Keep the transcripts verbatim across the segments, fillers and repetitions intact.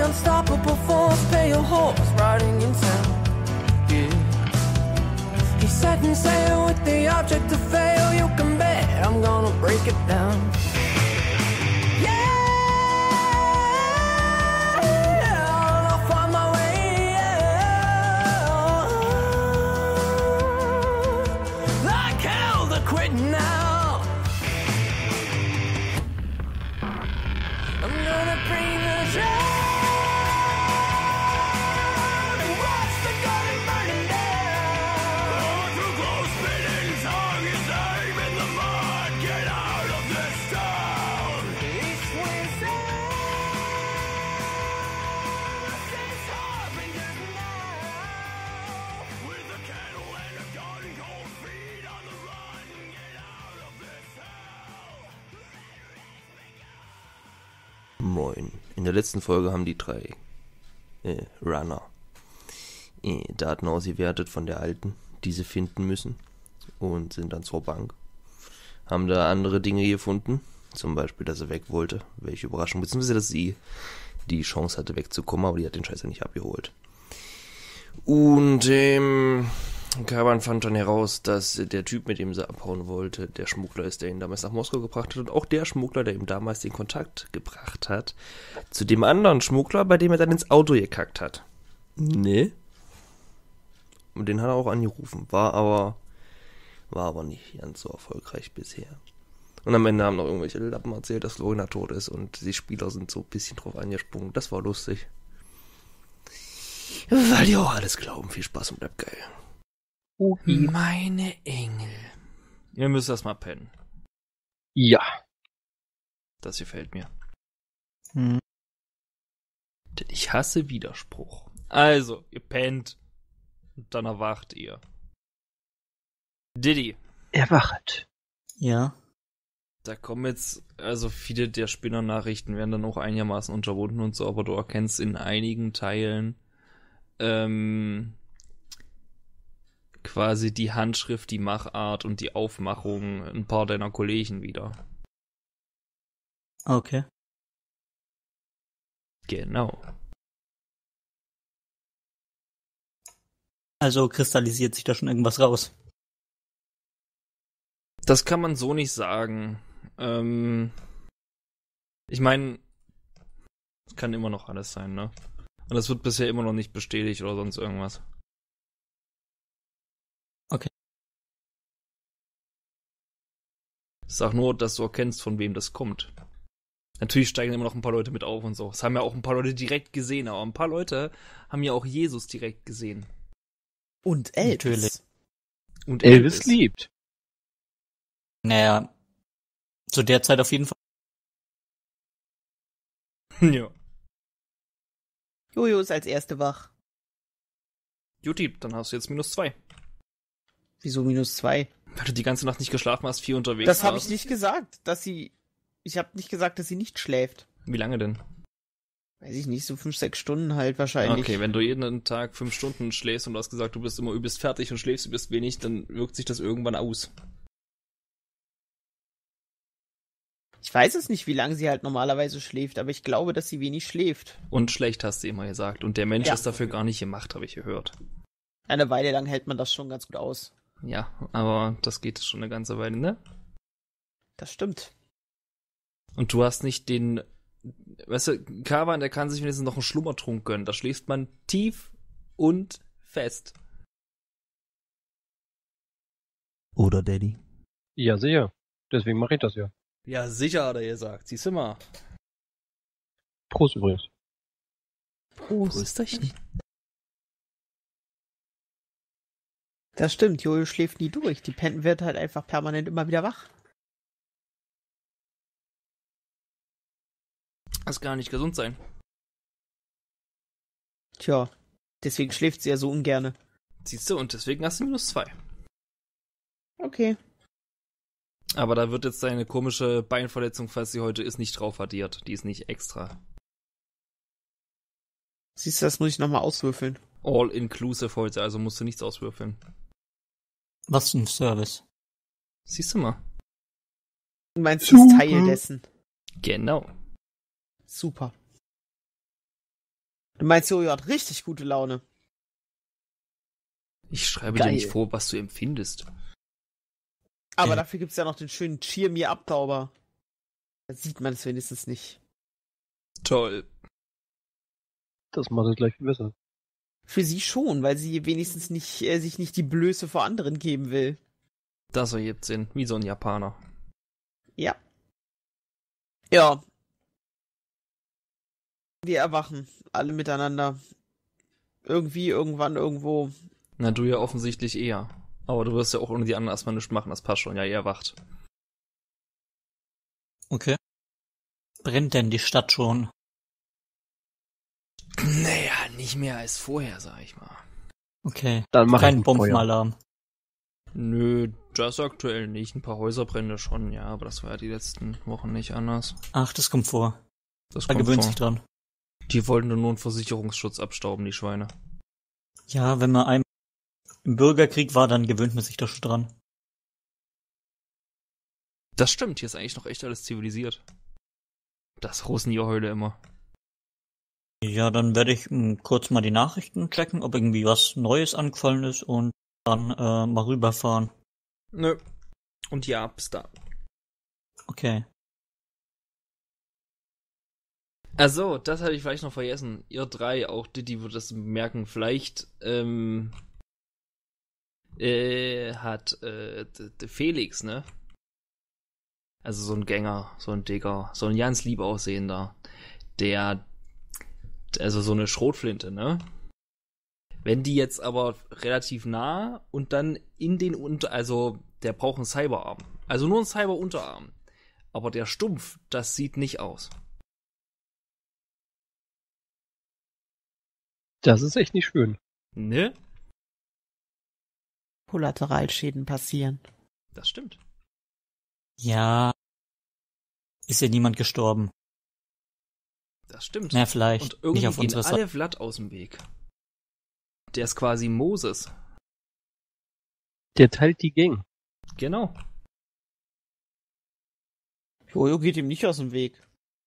unstoppable force, pale horse riding in town. Yeah. He's setting sail with the object to fail. You can bet I'm gonna break it down. Moin. In der letzten Folge haben die drei äh, Runner äh, Daten ausgewertet von der alten, die sie finden müssen, und sind dann zur Bank. Haben da andere Dinge gefunden, zum Beispiel, dass er weg wollte. Welche Überraschung, beziehungsweise, dass sie die Chance hatte wegzukommen, aber die hat den Scheiß ja nicht abgeholt. Und ähm, Kaban fand dann heraus, dass der Typ, mit dem sie abhauen wollte, der Schmuggler ist, der ihn damals nach Moskau gebracht hat, und auch der Schmuggler, der ihm damals den Kontakt gebracht hat zu dem anderen Schmuggler, bei dem er dann ins Auto gekackt hat. Ne? Und den hat er auch angerufen, war aber war aber nicht ganz so erfolgreich bisher. Und am Ende haben noch irgendwelche Lappen erzählt, dass Lorena tot ist, und die Spieler sind so ein bisschen drauf angesprungen. Das war lustig. Weil die auch alles glauben. Viel Spaß und bleibt geil. Okay. Meine Engel. Ihr müsst erst mal pennen. Ja. Das gefällt mir. Hm. Denn ich hasse Widerspruch. Also, ihr pennt. Und dann erwacht ihr. Diddy. Erwachet. Ja. Da kommen jetzt, also viele der Spinner-Nachrichten werden dann auch einigermaßen unterbunden und so, aber du erkennst in einigen Teilen ähm, quasi die Handschrift, die Machart und die Aufmachung ein paar deiner Kollegen wieder. Okay. Genau. Also kristallisiert sich da schon irgendwas raus. Das kann man so nicht sagen. Ähm, ich meine, es kann immer noch alles sein, ne? Und das wird bisher immer noch nicht bestätigt oder sonst irgendwas. Okay. Ich sag nur, dass du erkennst, von wem das kommt. Natürlich steigen immer noch ein paar Leute mit auf und so. Das haben ja auch ein paar Leute direkt gesehen, aber ein paar Leute haben ja auch Jesus direkt gesehen. Und Elvis. Natürlich. Und Elvis, Elvis liebt. Naja, zu der Zeit auf jeden Fall. Ja. Jojo ist als Erste wach. Juti, dann hast du jetzt minus zwei. Wieso minus zwei? Weil du die ganze Nacht nicht geschlafen hast, viel unterwegs Das habe warst. ich nicht gesagt, dass sie... Ich habe nicht gesagt, dass sie nicht schläft. Wie lange denn? Weiß ich nicht, so fünf, sechs Stunden halt wahrscheinlich. Okay, wenn du jeden Tag fünf Stunden schläfst und du hast gesagt, du bist immer übelst fertig und schläfst übelst wenig, dann wirkt sich das irgendwann aus. Ich weiß es nicht, wie lange sie halt normalerweise schläft, aber ich glaube, dass sie wenig schläft. Und schlecht hast du immer gesagt. Und der Mensch Ja. ist dafür gar nicht gemacht, habe ich gehört. Eine Weile lang hält man das schon ganz gut aus. Ja, aber das geht schon eine ganze Weile, ne? Das stimmt. Und du hast nicht den... Weißt du, Kavan, der kann sich wenigstens noch einen Schlummertrunk gönnen. Da schläft man tief und fest. Oder Daddy. Ja, sicher. Deswegen mache ich das ja. Ja, sicher, hat er gesagt. Siehst du mal. Prost übrigens. Prösterchen. Das stimmt, Jojo schläft nie durch. Die Pen wird halt einfach permanent immer wieder wach. Das kann nicht gesund sein. Tja, deswegen schläft sie ja so ungerne. Siehst du, und deswegen hast du minus zwei. Okay. Aber da wird jetzt deine komische Beinverletzung, falls sie heute ist, nicht drauf addiert. Die ist nicht extra. Siehst du, das muss ich nochmal auswürfeln. All inclusive heute, also musst du nichts auswürfeln. Was für ein Service. Siehst du mal. Du meinst, das ist Teil dessen. Genau. Super. Du meinst, Jojo hat richtig gute Laune. Ich schreibe Geil. dir nicht vor, was du empfindest. Aber Okay. dafür gibt's ja noch den schönen Cheer Me Up Zauber. Da sieht man es wenigstens nicht. Toll. Das macht es gleich viel besser. Für sie schon, weil sie wenigstens nicht, äh, sich nicht die Blöße vor anderen geben will. Das ergibt Sinn, wie so ein Japaner. Ja. Ja. Wir erwachen. Alle miteinander. Irgendwie, irgendwann, irgendwo. Na, du ja offensichtlich eher. Aber du wirst ja auch ohne die anderen erstmal nichts machen, das passt schon. Ja, ihr erwacht. Okay. Brennt denn die Stadt schon? Naja, nicht mehr als vorher, sag ich mal. Okay. Dann mach Kein ich ein Feuer. Bombenalarm. Nö, das aktuell nicht. Ein paar Häuserbrände schon, ja, aber das war ja die letzten Wochen nicht anders. Ach, das kommt vor. Das Da kommt gewöhnt vor. sich dran. Die wollten nur einen Versicherungsschutz abstauben, die Schweine. Ja, wenn man einem im Bürgerkrieg war, dann gewöhnt man sich da schon dran. Das stimmt, hier ist eigentlich noch echt alles zivilisiert. Das Rosenjahrheule immer. Ja, dann werde ich m, kurz mal die Nachrichten checken, ob irgendwie was Neues angefallen ist und dann äh, mal rüberfahren. Nö. Und ja, bis da. Okay. Also, das hatte ich vielleicht noch vergessen. Ihr drei, auch Diddy wird das merken, vielleicht ähm, äh, hat äh, d- d- Felix, ne? Also so ein Gänger, so ein Digger, so ein ganz lieb aussehender, der, also so eine Schrotflinte, ne? Wenn die jetzt aber relativ nah und dann in den Unter... Also, der braucht einen Cyberarm. Also nur einen Cyber-Unterarm. Aber der Stumpf, das sieht nicht aus. Das ist echt nicht schön. Ne? Kollateralschäden passieren. Das stimmt. Ja. Ist ja niemand gestorben. Das stimmt. Na, vielleicht. Und irgendwie nicht auf gehen unserer alle Seite. Vlad aus dem Weg. Der ist quasi Moses. Der teilt die Gang. Genau. Jojo geht ihm nicht aus dem Weg.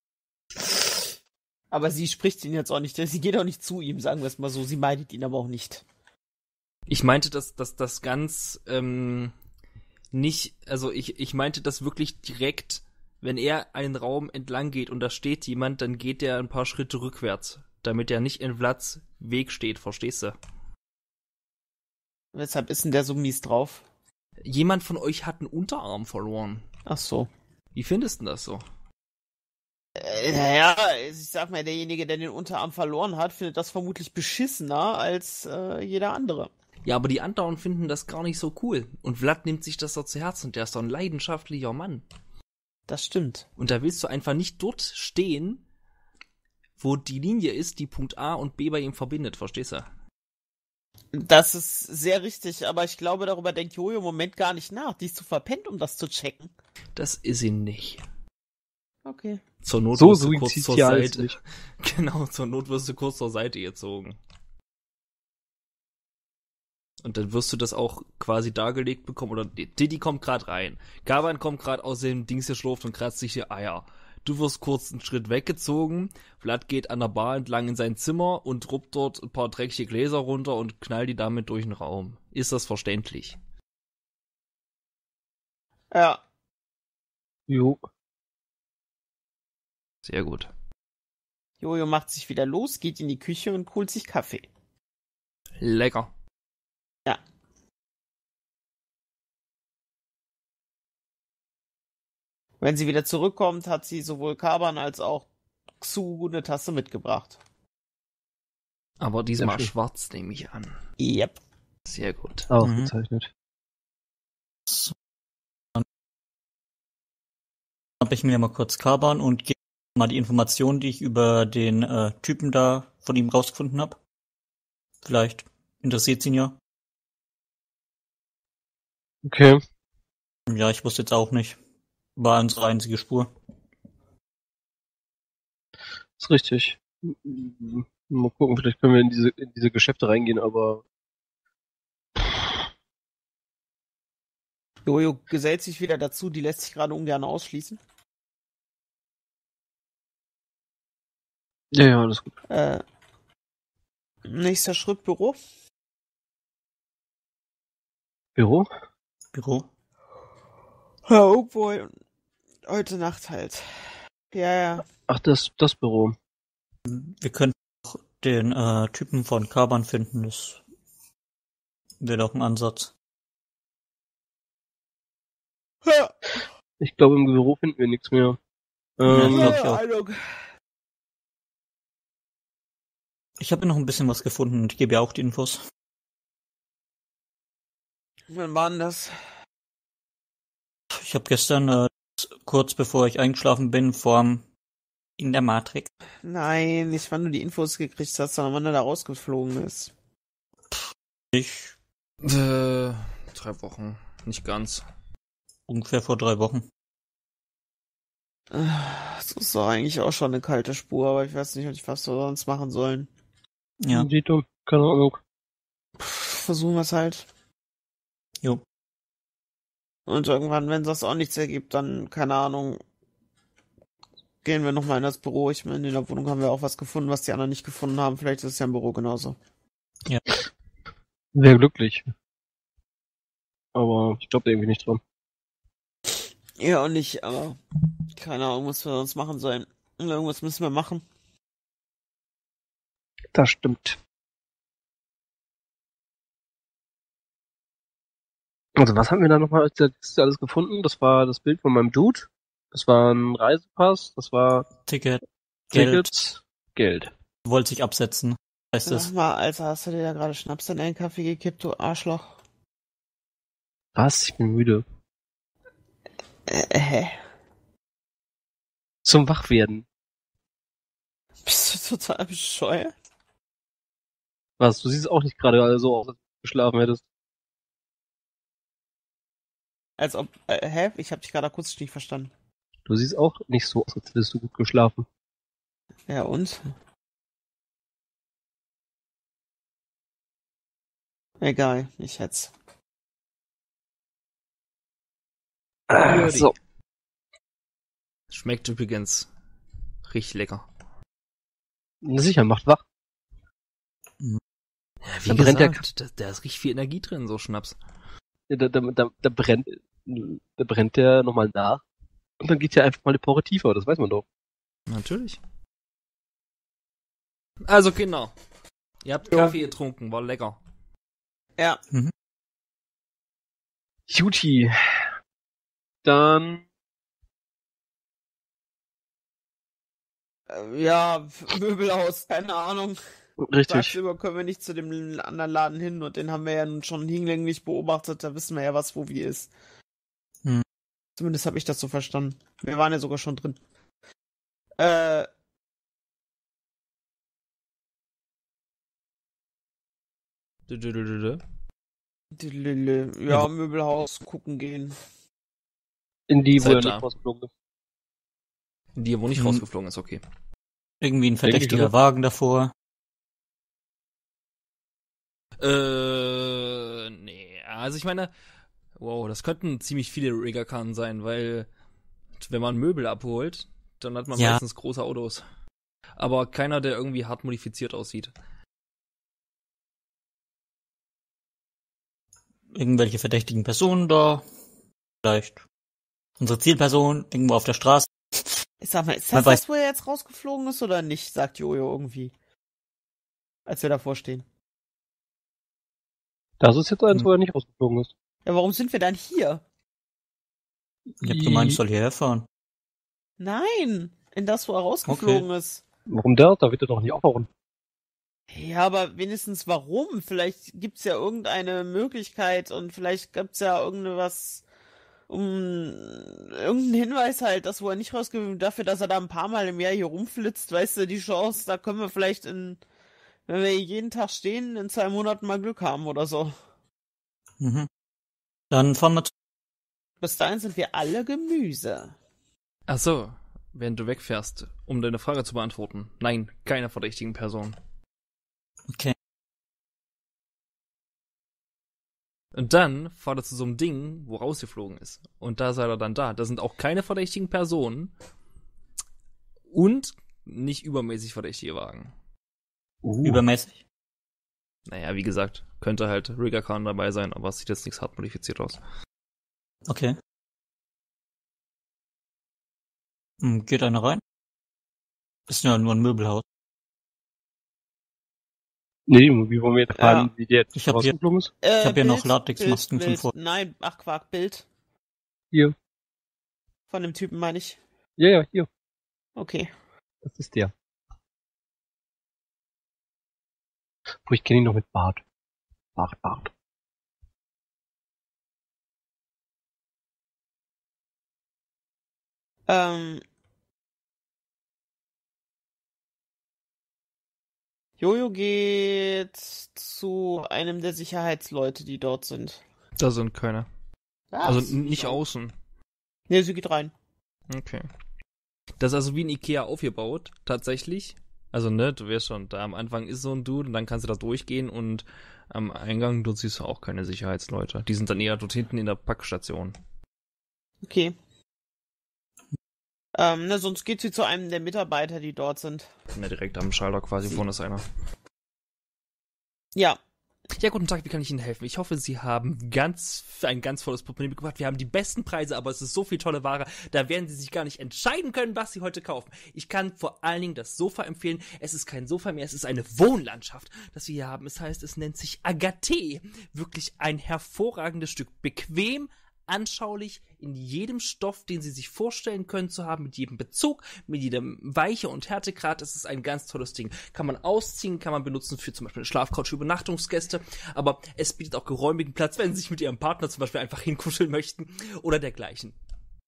Aber sie spricht ihn jetzt auch nicht. Sie geht auch nicht zu ihm, sagen wir es mal so. Sie meidet ihn aber auch nicht. Ich meinte, dass das das ganz ähm, nicht, also ich, ich meinte das wirklich direkt, wenn er einen Raum entlang geht und da steht jemand, dann geht der ein paar Schritte rückwärts, damit er nicht in Vlads Weg steht, verstehst du? Weshalb ist denn der so mies drauf? Jemand von euch hat einen Unterarm verloren. Ach so. Wie findest du das so? Äh, naja, ich sag mal, derjenige, der den Unterarm verloren hat, findet das vermutlich beschissener als äh, jeder andere. Ja, aber die anderen finden das gar nicht so cool. Und Vlad nimmt sich das so zu Herzen. Der ist doch ein leidenschaftlicher Mann. Das stimmt. Und da willst du einfach nicht dort stehen, wo die Linie ist, die Punkt A und B bei ihm verbindet. Verstehst du? Das ist sehr richtig, aber ich glaube, darüber denkt Jojo im Moment gar nicht nach. Die ist zu verpennt, um das zu checken. Das ist ihn nicht. Okay. Zur Not So wirst du kurz zur suizidial ist Seite. nicht. Genau, zur Not wirst du kurz zur Seite gezogen. Und dann wirst du das auch quasi dargelegt bekommen. Oder Diddy kommt gerade rein. Gaban kommt gerade aus dem Dings geschlurft und kratzt sich die Eier. Du wirst kurz einen Schritt weggezogen. Vlad geht an der Bar entlang in sein Zimmer und ruppt dort ein paar dreckige Gläser runter und knallt die damit durch den Raum. Ist das verständlich? Ja. Jo. Sehr gut. Jojo macht sich wieder los, geht in die Küche und holt sich Kaffee. Lecker. Ja. Wenn sie wieder zurückkommt, hat sie sowohl Kaban als auch Xu eine Tasse mitgebracht. Aber diesmal Sehr schön. schwarz, nehme ich an. Yep. Sehr gut. Ausgezeichnet. Habe ich mir mal kurz Kaban und gebe mal die Informationen, die ich über den äh, Typen da von ihm rausgefunden habe. Vielleicht interessiert ihn ja. Okay. Ja, ich wusste jetzt auch nicht. War unsere einzige Spur. Ist richtig. M- Mal gucken, vielleicht können wir in diese, in diese Geschäfte reingehen, aber Jojo gesellt sich wieder dazu, die lässt sich gerade ungern ausschließen. ja, ja, alles gut. Äh, Nächster Schritt, Büro. Büro? Büro. Ja, irgendwo heute Nacht halt. Ja, ja. Ach, das, das Büro. Wir könnten auch den äh, Typen von Carbon finden. Das wäre doch ein Ansatz. Ja, Ich glaube, im Büro finden wir nichts mehr. Ja, Ähm, glaub ich auch. Ahnung. Ich habe noch ein bisschen was gefunden und ich gebe ja auch die Infos. Wann war denn das? Ich habe gestern, äh, kurz bevor ich eingeschlafen bin, vorm in der Matrix. Nein, nicht wann du die Infos gekriegt hast, sondern wann er da rausgeflogen ist. Ich Äh, drei Wochen. Nicht ganz. ungefähr vor drei Wochen. Das ist doch eigentlich auch schon eine kalte Spur, aber ich weiß nicht, was wir sonst machen sollen. Ja. Dito, keine Ahnung. Versuchen wir es halt. Jo. Und irgendwann, wenn das auch nichts ergibt, dann, keine Ahnung, gehen wir nochmal in das Büro. Ich meine, in der Wohnung haben wir auch was gefunden, was die anderen nicht gefunden haben. Vielleicht ist es ja im Büro genauso. Wäre glücklich. Aber ich glaube irgendwie nicht dran. Ja, und nicht, aber keine Ahnung, was wir sonst machen sollen. Irgendwas müssen wir machen. Das stimmt. Also was haben wir da nochmal als letztes alles gefunden? Das war das Bild von meinem Dude. Das war ein Reisepass. Das war Ticket, Geld, Tickets, Geld. wollte sich absetzen. Heißt Sag es. mal, Alter, hast du dir da gerade Schnaps in einen Kaffee gekippt, du Arschloch? Was? Ich bin müde. Äh, hä? Zum Wachwerden. Bist du total bescheuert? Was? Du siehst auch nicht gerade so aus, als du geschlafen hättest. Als ob, äh, hä? Ich hab dich gerade akustisch nicht verstanden. Du siehst auch nicht so aus, als hättest du gut geschlafen. Ja, und? Egal, ich hätt's. Ah, so. Schmeckt übrigens richtig lecker. Sicher, macht wach. Ja, wie Da brennt der gesagt, da, da ist richtig viel Energie drin, so Schnaps. Da, da, da, da brennt, da brennt der nochmal nach. Und dann geht ja einfach mal eine Pore tiefer, das weiß man doch. Natürlich. Also genau. Ihr habt Ja. Kaffee getrunken, war lecker. Ja, Juti. Dann, äh, ja, Möbelhaus, keine Ahnung. richtig. Tagsüber können wir nicht zu dem anderen Laden hin und den haben wir ja nun schon hinlänglich beobachtet, da wissen wir ja, was wo wie ist. Hm. Zumindest habe ich das so verstanden. Wir waren ja sogar schon drin. Äh, Dö, dö, dö, dö, dö. die Lille, ja, Möbelhaus gucken gehen. In die, wo Seid er da. nicht rausgeflogen ist. Die, wo nicht Hm. rausgeflogen ist, okay. Irgendwie ein Denke ich, verdächtiger oder? Wagen davor. Äh, nee. Also ich meine, wow, das könnten ziemlich viele Riggerkarren sein, weil wenn man Möbel abholt, dann hat man Ja. meistens große Autos. Aber keiner, der irgendwie hart modifiziert aussieht. Irgendwelche verdächtigen Personen da. Vielleicht unsere Zielperson irgendwo auf der Straße. Ich sag mal, ist Man das weiß- das, wo er jetzt rausgeflogen ist oder nicht, sagt Jojo irgendwie. Als wir davor stehen. Das ist jetzt eins, Hm. wo er nicht rausgeflogen ist. Ja, warum sind wir dann hier? Ich hab gemeint, ich soll hierher fahren. Nein, in das, wo er rausgeflogen ist. Warum der? Da wird er doch nicht aufhauen. Ja, aber wenigstens warum? Vielleicht gibt's ja irgendeine Möglichkeit und vielleicht gibt's ja irgendwas, um irgendeinen Hinweis halt, dass wo er nicht rausgeflogen ist, dafür, dass er da ein paar Mal im Jahr hier rumflitzt, weißt du, die Chance, da können wir vielleicht in, wenn wir jeden Tag stehen, in zwei Monaten mal Glück haben oder so. Mhm. Dann fahren wir zu. Bis dahin sind wir alle Gemüse. Ach so, wenn du wegfährst, um deine Frage zu beantworten. Nein, keine verdächtigen Personen. Okay. Und dann fahrt er zu so einem Ding, wo rausgeflogen ist. Und da seid ihr dann da. Da sind auch keine verdächtigen Personen. Und nicht übermäßig verdächtige Wagen. Uh. Übermäßig. Naja, wie gesagt, könnte halt Rigger Khan dabei sein, aber es sieht jetzt nichts hart modifiziert aus. Okay. Hm, geht einer rein? Ist ja nur ein Möbelhaus. Nee, wie wollen wir jetzt erfahren, wie der jetzt Ich hab hier- rausgeflogen ist? Äh, Ich hab hier Bild, noch Latexmasken Bild, von Bild. Nein, ach Quark, Bild. Hier. Von dem Typen meine ich. Ja, ja, hier. Okay. Das ist der. Wo ich kenne ihn noch mit Bart. Bart, Bart. Ähm. Jojo geht zu einem der Sicherheitsleute, die dort sind. Da sind keine. Was? Also n- nicht Wieso? außen. Nee, sie geht rein. Okay. Das ist also wie ein Ikea aufgebaut, tatsächlich. Also, ne, du weißt schon, da am Anfang ist so ein Dude und dann kannst du da durchgehen und am Eingang, dort siehst du auch keine Sicherheitsleute. Die sind dann eher dort hinten in der Packstation. Okay. Ähm, ne, sonst geht sie zu einem der Mitarbeiter, die dort sind. Ne, direkt am Schalter quasi, vorne ist einer. Ja. Ja, guten Tag, wie kann ich Ihnen helfen? Ich hoffe, Sie haben ganz ein ganz volles Portemonnaie mitgebracht. Wir haben die besten Preise, aber es ist so viel tolle Ware, da werden Sie sich gar nicht entscheiden können, was Sie heute kaufen. Ich kann vor allen Dingen das Sofa empfehlen. Es ist kein Sofa mehr, es ist eine Wohnlandschaft, das wir hier haben. Es heißt, es nennt sich Agathé. Wirklich ein hervorragendes Stück. Bequem, anschaulich, in jedem Stoff, den Sie sich vorstellen können zu haben, mit jedem Bezug, mit jedem Weiche- und Härtegrad. Es ist ein ganz tolles Ding. Kann man ausziehen, kann man benutzen für zum Beispiel eine Schlafcouch für Übernachtungsgäste, aber es bietet auch geräumigen Platz, wenn Sie sich mit Ihrem Partner zum Beispiel einfach hinkuscheln möchten oder dergleichen.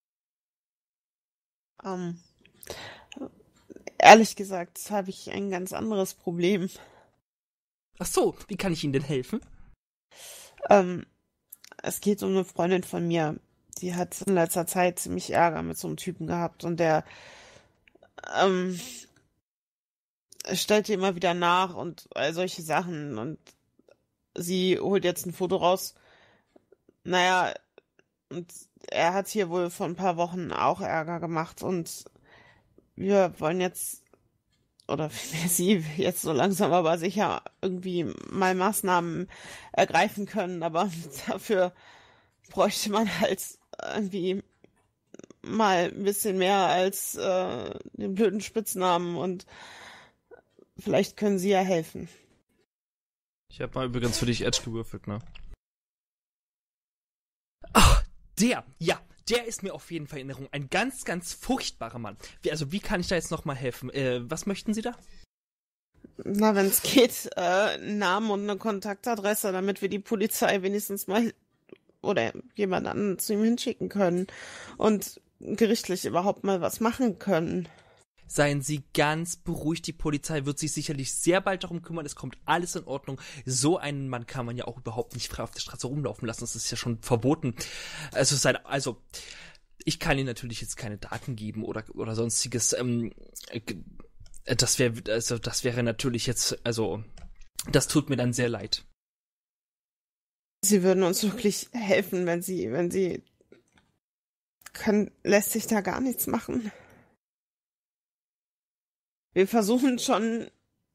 Ähm. Ehrlich gesagt habe ich ein ganz anderes Problem. Ach so, wie kann ich Ihnen denn helfen? Ähm. Es geht um eine Freundin von mir. Die hat in letzter Zeit ziemlich Ärger mit so einem Typen gehabt und der ähm, stellt ihr immer wieder nach und all solche Sachen und sie holt jetzt ein Foto raus. Naja, und er hat hier wohl vor ein paar Wochen auch Ärger gemacht und wir wollen jetzt, oder vielmehr sie jetzt so langsam aber sicher irgendwie mal Maßnahmen ergreifen können, aber dafür bräuchte man halt irgendwie mal ein bisschen mehr als äh, den blöden Spitznamen und vielleicht können sie ja helfen. Ich habe mal übrigens für dich Edge gewürfelt, ne? Ach, der, ja, der ist mir auf jeden Fall in Erinnerung. Ein ganz, ganz furchtbarer Mann. Wie, also, wie kann ich da jetzt nochmal helfen? Äh, was möchten Sie da? Na, wenn es geht, äh, einen Namen und eine Kontaktadresse, damit wir die Polizei wenigstens mal oder jemand anderen zu ihm hinschicken können und gerichtlich überhaupt mal was machen können. Seien Sie ganz beruhigt, die Polizei wird sich sicherlich sehr bald darum kümmern, es kommt alles in Ordnung. So einen Mann kann man ja auch überhaupt nicht frei auf der Straße rumlaufen lassen, das ist ja schon verboten. Also, sein, also ich kann Ihnen natürlich jetzt keine Daten geben oder, oder sonstiges. Ähm, das wäre, also das wäre natürlich jetzt, also das tut mir dann sehr leid. Sie würden uns wirklich helfen, wenn sie, wenn sie können, lässt sich da gar nichts machen. Wir versuchen schon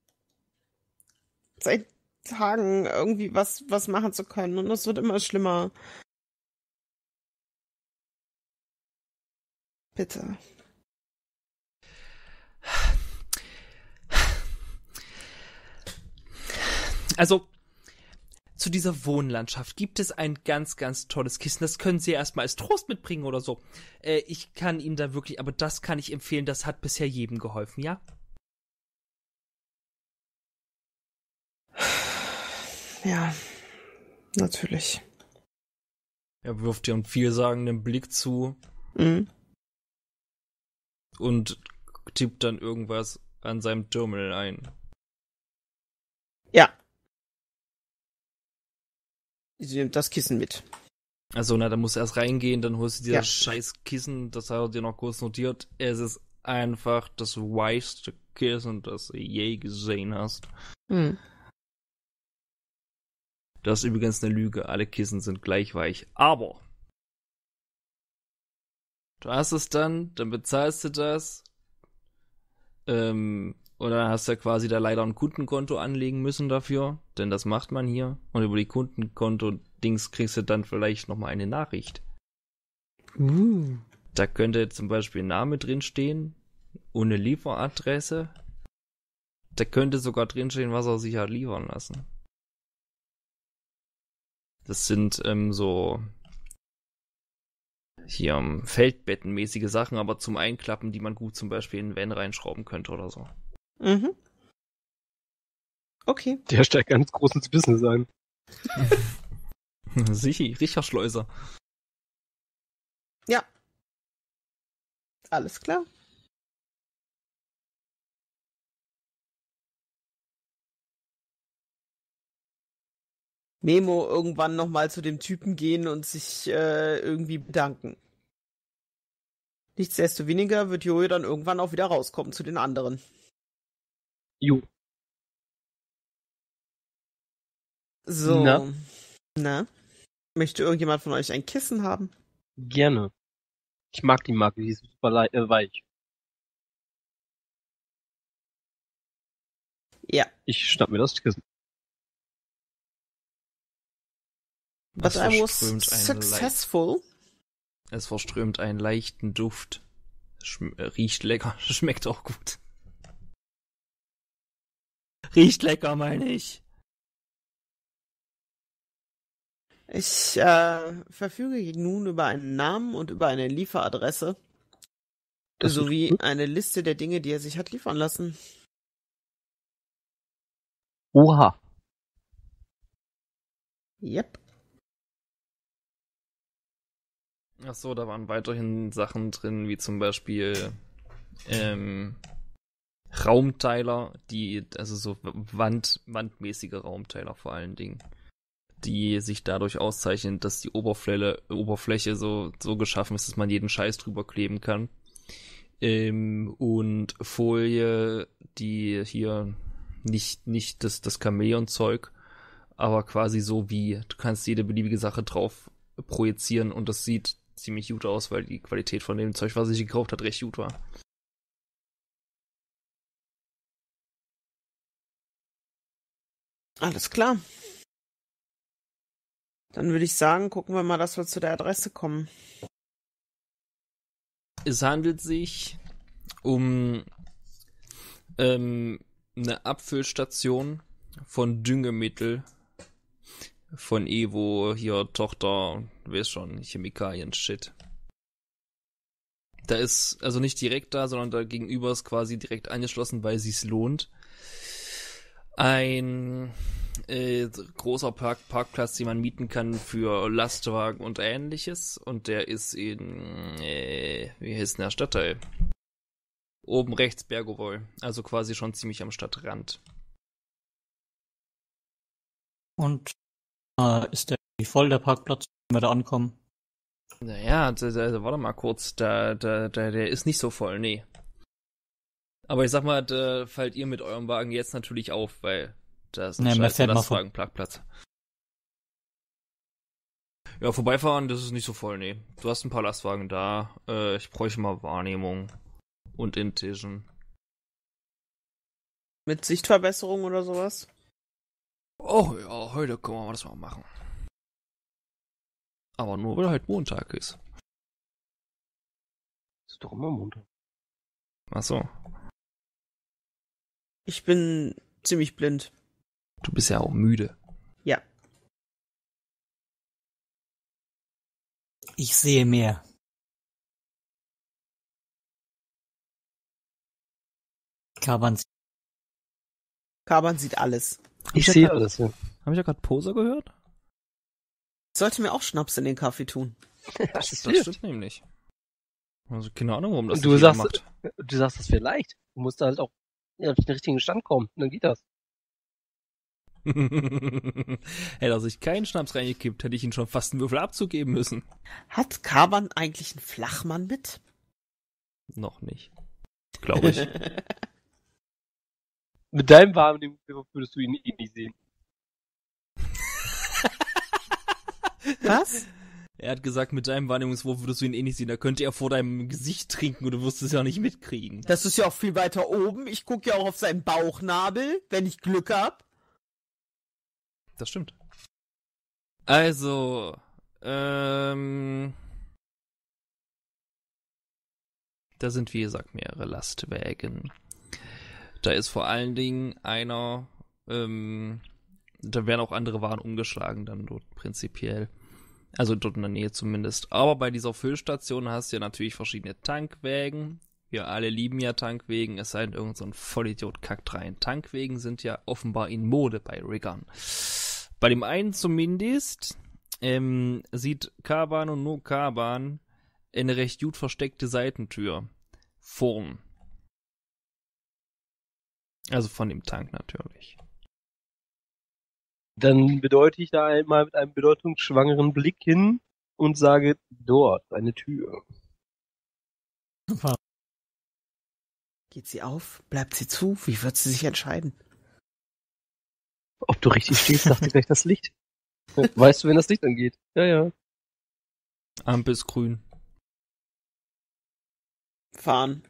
seit Tagen irgendwie was, was machen zu können und es wird immer schlimmer. Bitte. Also, zu dieser Wohnlandschaft gibt es ein ganz, ganz tolles Kissen. Das können Sie erstmal als Trost mitbringen oder so. Äh, ich kann Ihnen da wirklich, aber das kann ich empfehlen, das hat bisher jedem geholfen, ja? Ja, natürlich. Er wirft dir einen vielsagenden Blick zu Mhm. und tippt dann irgendwas an seinem Terminal ein. Ja. Sie nimmt das Kissen mit. Also, na, da musst du erst reingehen, dann holst du dir Ja. das scheiß Kissen, das hat er dir noch kurz notiert. Es ist einfach das weichste Kissen, das du je gesehen hast. Mhm. Das ist übrigens eine Lüge, alle Kissen sind gleich weich. Aber du hast es dann, dann bezahlst du das ähm, Und dann hast du ja quasi da leider ein Kundenkonto anlegen müssen dafür, denn das macht man hier. Und über die Kundenkonto-Dings kriegst du dann vielleicht nochmal eine Nachricht. Uh. Da könnte zum Beispiel ein Name drinstehen und eine Lieferadresse. Da könnte sogar drinstehen, was er sich hat liefern lassen. Das sind ähm, so hier um, Feldbettenmäßige Sachen, aber zum Einklappen, die man gut zum Beispiel in einen Van reinschrauben könnte oder so. Mhm. Okay. Der steigt ganz groß ins Business ein. Sicher, Richard Schleuser. Ja. Alles klar. Memo irgendwann nochmal zu dem Typen gehen und sich äh, irgendwie bedanken. Nichtsdestoweniger wird Jojo dann irgendwann auch wieder rauskommen zu den anderen. Jo. So. Na? Na? Möchte irgendjemand von euch ein Kissen haben? Gerne. Ich mag die Marke, die ist super lei- äh, weich. Ja. Ich schnapp mir das Kissen. But Es I was verströmt einen successful. leicht- Es verströmt einen leichten Duft. Schm äh, riecht lecker, schmeckt auch gut. Riecht lecker, meine ich. Ich äh, verfüge nun über einen Namen und über eine Lieferadresse. Das ist Sowie gut. eine Liste der Dinge, die er sich hat liefern lassen. Oha. Yep. Ach so, da waren weiterhin Sachen drin, wie zum Beispiel ähm, Raumteiler, die, also so Wand, wandmäßige Raumteiler vor allen Dingen, die sich dadurch auszeichnen, dass die Oberfläche, Oberfläche so, so geschaffen ist, dass man jeden Scheiß drüber kleben kann. Ähm, und Folie, die hier nicht, nicht das, das Chamäleon-Zeug, aber quasi so wie, du kannst jede beliebige Sache drauf projizieren und das sieht ziemlich gut aus, weil die Qualität von dem Zeug, was ich gekauft hat, recht gut war. Alles klar. Dann würde ich sagen, gucken wir mal, dass wir zu der Adresse kommen. Es handelt sich um ähm, eine Abfüllstation von Düngemittel von Evo, hier Tochter, weiß schon, Chemikalien-Shit. Da ist, also nicht direkt da, sondern da gegenüber ist quasi direkt angeschlossen, weil sich's lohnt. Ein äh, großer Park Parkplatz, den man mieten kann für Lastwagen und ähnliches. Und der ist in, äh, wie heißt denn der Stadtteil? Oben rechts Bergowohl. Also quasi schon ziemlich am Stadtrand. Und äh, ist der voll, der Parkplatz, wenn wir da ankommen? Naja, da, da, warte mal kurz. Da, da, da, der ist nicht so voll, nee. Aber ich sag mal, da fallt ihr mit eurem Wagen jetzt natürlich auf, weil da ist ein Nee, mir scheiß fährt mal Lastwagenparkplatz. Ja, vorbeifahren, das ist nicht so voll, nee. Du hast ein paar Lastwagen da. Äh, ich bräuchte mal Wahrnehmung und in Tischen. Mit Sichtverbesserung oder sowas? Oh ja, heute können wir das mal machen. Aber nur, weil halt Montag ist. Ist doch immer Montag. Ach so. Ich bin ziemlich blind. Du bist ja auch müde. Ja. Ich sehe mehr. Kaban. Kaban sieht alles. Ich ja sehe grad- alles, ja. Habe ich ja gerade Poser gehört? Ich sollte mir auch Schnaps in den Kaffee tun. Das Das stimmt nämlich. Also keine Ahnung, warum das Und du nicht jeder sagst- macht. Du sagst, das wäre leicht. Du musst halt auch auf den richtigen Stand kommen. Dann geht das. Hätte er sich keinen Schnaps reingekippt, hätte ich ihn schon fast einen Würfel abzugeben müssen. Hat Kaban eigentlich einen Flachmann mit? Noch nicht. Glaube ich. Mit deinem warmen würdest du ihn eh nicht sehen. Was? Er hat gesagt, mit deinem Wahrnehmungswurf würdest du ihn eh nicht sehen. Da könnte er vor deinem Gesicht trinken und du wirst es ja nicht mitkriegen. Das ist ja auch viel weiter oben. Ich gucke ja auch auf seinen Bauchnabel, wenn ich Glück hab. Das stimmt. Also, ähm... da sind, wie gesagt, mehrere Lastwägen. Da ist vor allen Dingen einer, ähm, da werden auch andere Waren umgeschlagen dann dort prinzipiell. Also dort in der Nähe zumindest. Aber bei dieser Füllstation hast du ja natürlich verschiedene Tankwägen. Wir alle lieben ja Tankwägen, es sei denn, irgend so ein Vollidiot kackt rein. Tankwägen sind ja offenbar in Mode bei Riggern. Bei dem einen zumindest ähm, sieht Karban und nur Karban eine recht gut versteckte Seitentür vorn. Also von dem Tank natürlich. Dann bedeute ich da einmal mit einem bedeutungsschwangeren Blick hin und sage, dort, eine Tür. Geht sie auf? Bleibt sie zu? Wie wird sie sich entscheiden? Ob du richtig stehst, sagt dir gleich das Licht. Weißt du, wenn das Licht angeht? Ja, ja. Ampel ist grün. Fahren.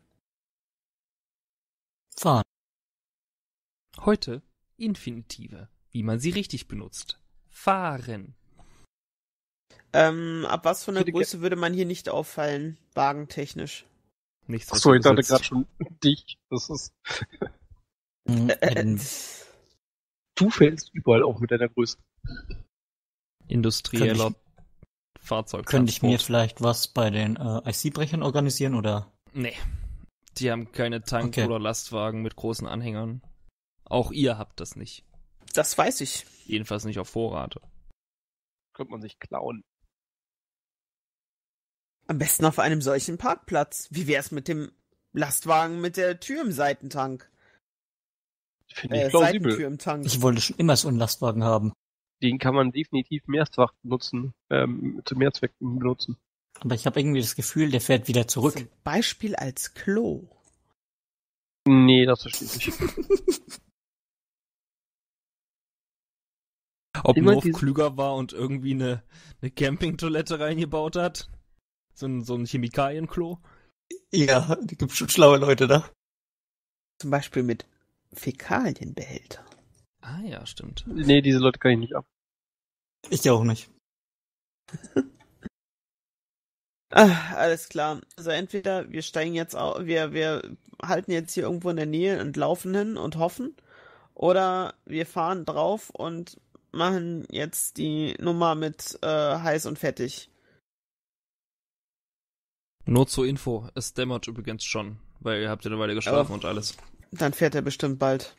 Fahren. Heute Infinitive, wie man sie richtig benutzt. Fahren. Ähm, ab was von der Ich hätte Größe würde man hier nicht auffallen, wagentechnisch? Nichts, was Achso, ich du dachte besitzt. gerade schon dich. Das ist. Mhm. Äh, Ähm, Du fällst überall auf mit deiner Größe. Industrieller Könnte Fahrzeug. könnte ich mir vielleicht was bei den äh, I C-Brechern organisieren, oder? Nee. Die haben keine Tank- Okay. oder Lastwagen mit großen Anhängern. Auch ihr habt das nicht. Das weiß ich. Jedenfalls nicht auf Vorrat. Könnte man sich klauen. Am besten auf einem solchen Parkplatz. Wie wär's mit dem Lastwagen mit der Tür im Seitentank? Finde Äh, ich plausibel. Seitentür im Tank. Ich wollte schon immer so einen Lastwagen haben. Den kann man definitiv mehrfach benutzen, ähm, zu Mehrzwecken benutzen. Aber ich habe irgendwie das Gefühl, der fährt wieder zurück. Zum Beispiel als Klo. Nee, das verstehe ich nicht. Ob Immer North diese- klüger war und irgendwie eine, eine Campingtoilette reingebaut hat? So ein, so ein Chemikalienklo? Ja, da gibt's schon schlaue Leute da. Zum Beispiel mit Fäkalienbehälter. Ah ja, stimmt. Nee, diese Leute kann ich nicht ab. Ich auch nicht. Ah, alles klar. Also entweder wir steigen jetzt auf, wir, wir halten jetzt hier irgendwo in der Nähe und laufen hin und hoffen, oder wir fahren drauf und machen jetzt die Nummer mit äh, heiß und fettig. Nur zur Info, es dämmert übrigens schon, weil ihr habt ja eine Weile geschlafen Aber- und alles. Dann fährt er bestimmt bald.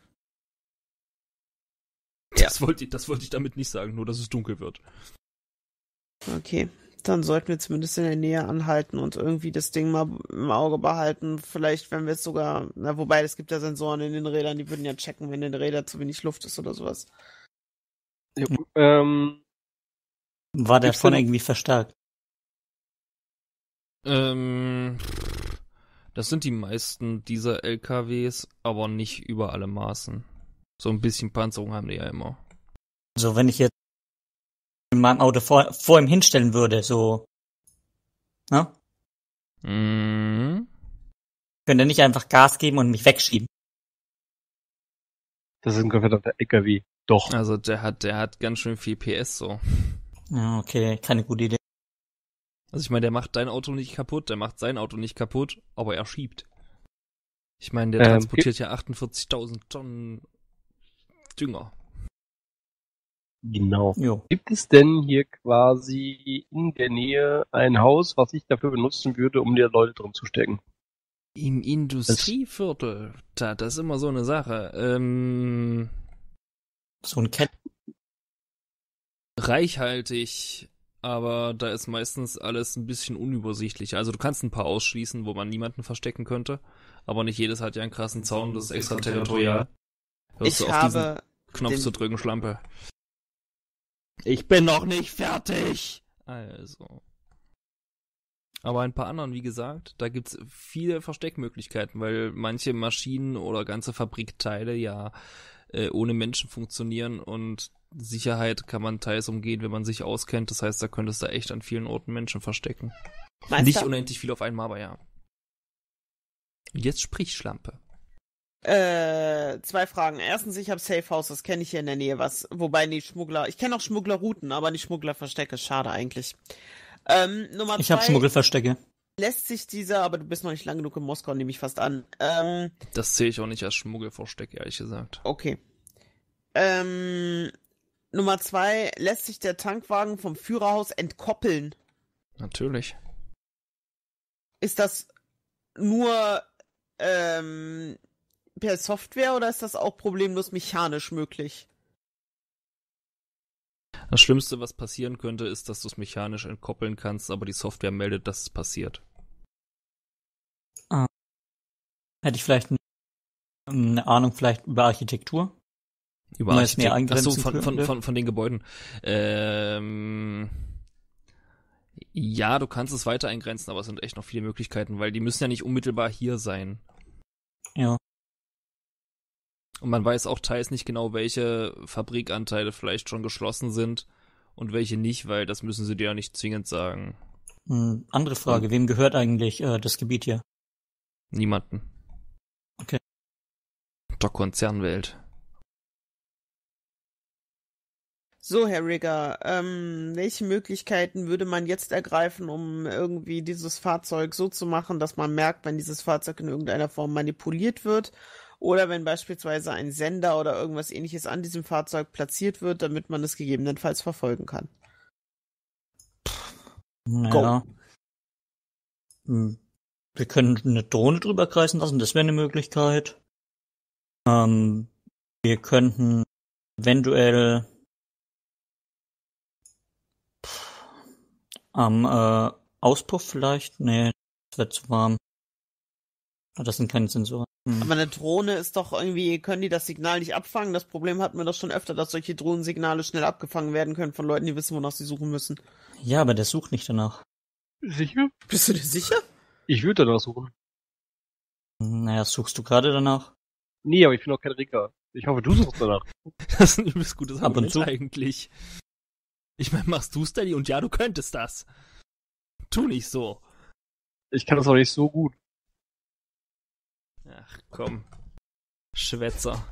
Das wollte ich, das wollte ich damit nicht sagen, nur dass es dunkel wird. Okay. Dann sollten wir zumindest in der Nähe anhalten und irgendwie das Ding mal im Auge behalten. Vielleicht, wenn wir es sogar, na, wobei, es gibt ja Sensoren in den Rädern, die würden ja checken, wenn in den Rädern zu wenig Luft ist oder sowas. Jo. Ähm, War der Gibt's von denn- irgendwie verstärkt? Ähm, das sind die meisten dieser L K Ws, aber nicht über alle Maßen. So ein bisschen Panzerung haben die ja immer. Also wenn ich jetzt in meinem Auto vor, vor ihm hinstellen würde, so, ne? Mhm. Könnte er nicht einfach Gas geben und mich wegschieben. das ist ein verdammter L K W. Doch. Also der hat, der hat ganz schön viel P S so. Ja, okay, keine gute Idee. Also ich meine, der macht dein Auto nicht kaputt, der macht sein Auto nicht kaputt, aber er schiebt. Ich meine, der Ähm, transportiert ja achtundvierzigtausend Tonnen Dünger. Genau. Jo. Gibt es denn hier quasi in der Nähe ein Haus, was ich dafür benutzen würde, um dir Leute drin zu stecken? Im Industrieviertel, da, das ist immer so eine Sache. Ähm, So ein Cat. reichhaltig, aber da ist meistens alles ein bisschen unübersichtlich. Also du kannst ein paar ausschließen, wo man niemanden verstecken könnte, aber nicht jedes hat ja einen krassen Zaun, das ist extraterritorial. Hörst Ich du auf diesen habe Knopf den- zu drücken, Schlampe. Ich bin noch nicht fertig! Also. Aber ein paar anderen, wie gesagt, da gibt's viele Versteckmöglichkeiten, weil manche Maschinen oder ganze Fabrikteile ja äh, ohne Menschen funktionieren und Sicherheit kann man teils umgehen, wenn man sich auskennt. Das heißt, da könntest du echt an vielen Orten Menschen verstecken. Meinst Nicht du? unendlich viel auf einmal, aber ja. Und jetzt sprich, Schlampe. Äh, zwei Fragen. Erstens, ich habe Safe House, das kenne ich hier in der Nähe was. Wobei, nee, Schmuggler. Ich kenne auch Schmugglerrouten, aber nicht Schmugglerverstecke. Schade eigentlich. Ähm, Nummer Ich zwei. habe Schmuggelverstecke. Lässt sich dieser, aber du bist noch nicht lang genug in Moskau, nehme ich fast an. Ähm, Das sehe ich auch nicht als Schmuggelversteck, ehrlich gesagt. okay. Ähm, Nummer zwei, lässt sich der Tankwagen vom Führerhaus entkoppeln? Natürlich. Ist das nur ähm, per Software oder ist das auch problemlos mechanisch möglich? Das Schlimmste, was passieren könnte, ist, dass du es mechanisch entkoppeln kannst, aber die Software meldet, dass es passiert. Hätte ich vielleicht eine Ahnung vielleicht über Architektur? Über Man es mehr Architekt- Ach so, eingrenzen von, von, könnte? von, von den Gebäuden. Ähm, ja, du kannst es weiter eingrenzen, aber es sind echt noch viele Möglichkeiten, weil die müssen ja nicht unmittelbar hier sein. Ja. Und man weiß auch teils nicht genau, welche Fabrikanteile vielleicht schon geschlossen sind und welche nicht, weil das müssen sie dir ja nicht zwingend sagen. Hm, andere Frage, wem gehört eigentlich äh, das Gebiet hier? Niemanden. Okay. Der Konzernwelt. So, Herr Rigger, ähm, welche Möglichkeiten würde man jetzt ergreifen, um irgendwie dieses Fahrzeug so zu machen, dass man merkt, wenn dieses Fahrzeug in irgendeiner Form manipuliert wird oder wenn beispielsweise ein Sender oder irgendwas ähnliches an diesem Fahrzeug platziert wird, damit man es gegebenenfalls verfolgen kann? Naja. Hm, wir können eine Drohne drüber kreisen lassen, das wäre eine Möglichkeit. Ähm, wir könnten eventuell am äh, Auspuff vielleicht? Nee, das wird zu warm. Ah, das sind keine Sensoren. Hm. Aber eine Drohne ist doch irgendwie, können die das Signal nicht abfangen? Das Problem hatten wir doch schon öfter, dass solche Drohnensignale schnell abgefangen werden können von Leuten, die wissen, wonach sie suchen müssen. Ja, aber der sucht nicht danach. Sicher? Bist du dir sicher? Ich würde danach suchen. Naja, suchst du gerade danach? Nee, aber ich bin auch kein Ricker. Ich hoffe, du suchst danach. Das ist ein übelst gutes Ab und Argument zu. eigentlich. Ich meine, machst du Steady und ja, du könntest das. Tu nicht so. Ich kann das auch nicht so gut. Ach komm. Schwätzer.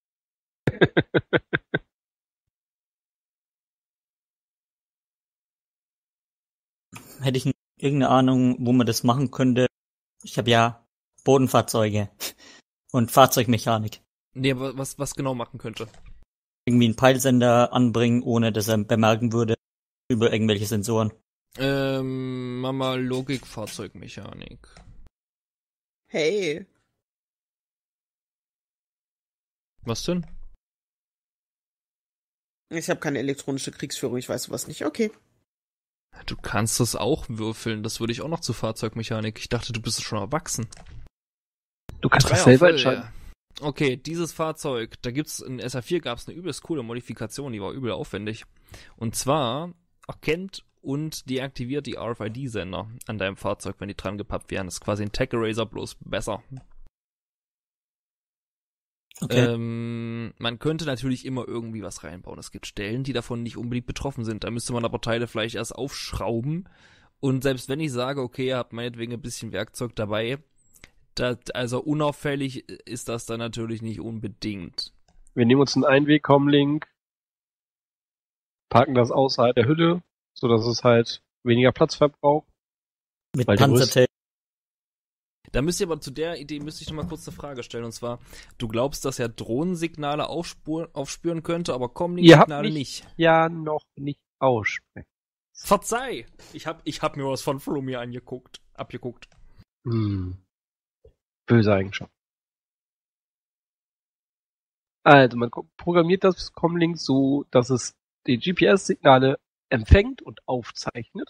Hätte ich irgendeine Ahnung, wo man das machen könnte. Ich habe ja Bodenfahrzeuge und Fahrzeugmechanik. Nee, aber was, was genau machen könnte? Irgendwie einen Peilsender anbringen, ohne dass er bemerken würde über irgendwelche Sensoren. Ähm, Mama Logik Fahrzeugmechanik. Hey, Was denn? ich habe keine elektronische Kriegsführung, ich weiß sowas nicht. Okay. Du kannst es auch würfeln, das würde ich auch noch zu Fahrzeugmechanik. Ich dachte, du bist schon erwachsen. Du kannst Ah das ja, selber voll, entscheiden. ja. Okay, dieses Fahrzeug, da gibt's in S R vier gab's eine übelst coole Modifikation, die war übel aufwendig. Und zwar erkennt und deaktiviert die R F I D-Sender an deinem Fahrzeug, wenn die dran gepappt werden. Das ist quasi ein Tech Eraser, bloß besser. Okay. Ähm, man könnte natürlich immer irgendwie was reinbauen. Es gibt Stellen, die davon nicht unbedingt betroffen sind. Da müsste man aber Teile vielleicht erst aufschrauben. Und selbst wenn ich sage, okay, ihr habt meinetwegen ein bisschen Werkzeug dabei, das, also unauffällig ist das dann natürlich nicht unbedingt. Wir nehmen uns einen Einweg-Com-Link, parken das außerhalb der Hülle, sodass es halt weniger Platz verbraucht. Mit weil der Panzertape. Da müsst ihr aber zu der Idee müsste ich noch mal kurz eine Frage stellen. Und zwar, du glaubst, dass er Drohnensignale aufspur, aufspüren könnte, aber Ihr habt Comlink-Signale mich nicht. ja noch nicht aussprechen. Verzeih! Ich hab, ich hab mir was von Flummi angeguckt, abgeguckt. Hm. Böse Eigenschaft. Also, man ko- programmiert das Comlink so, dass es die G P S-Signale empfängt und aufzeichnet.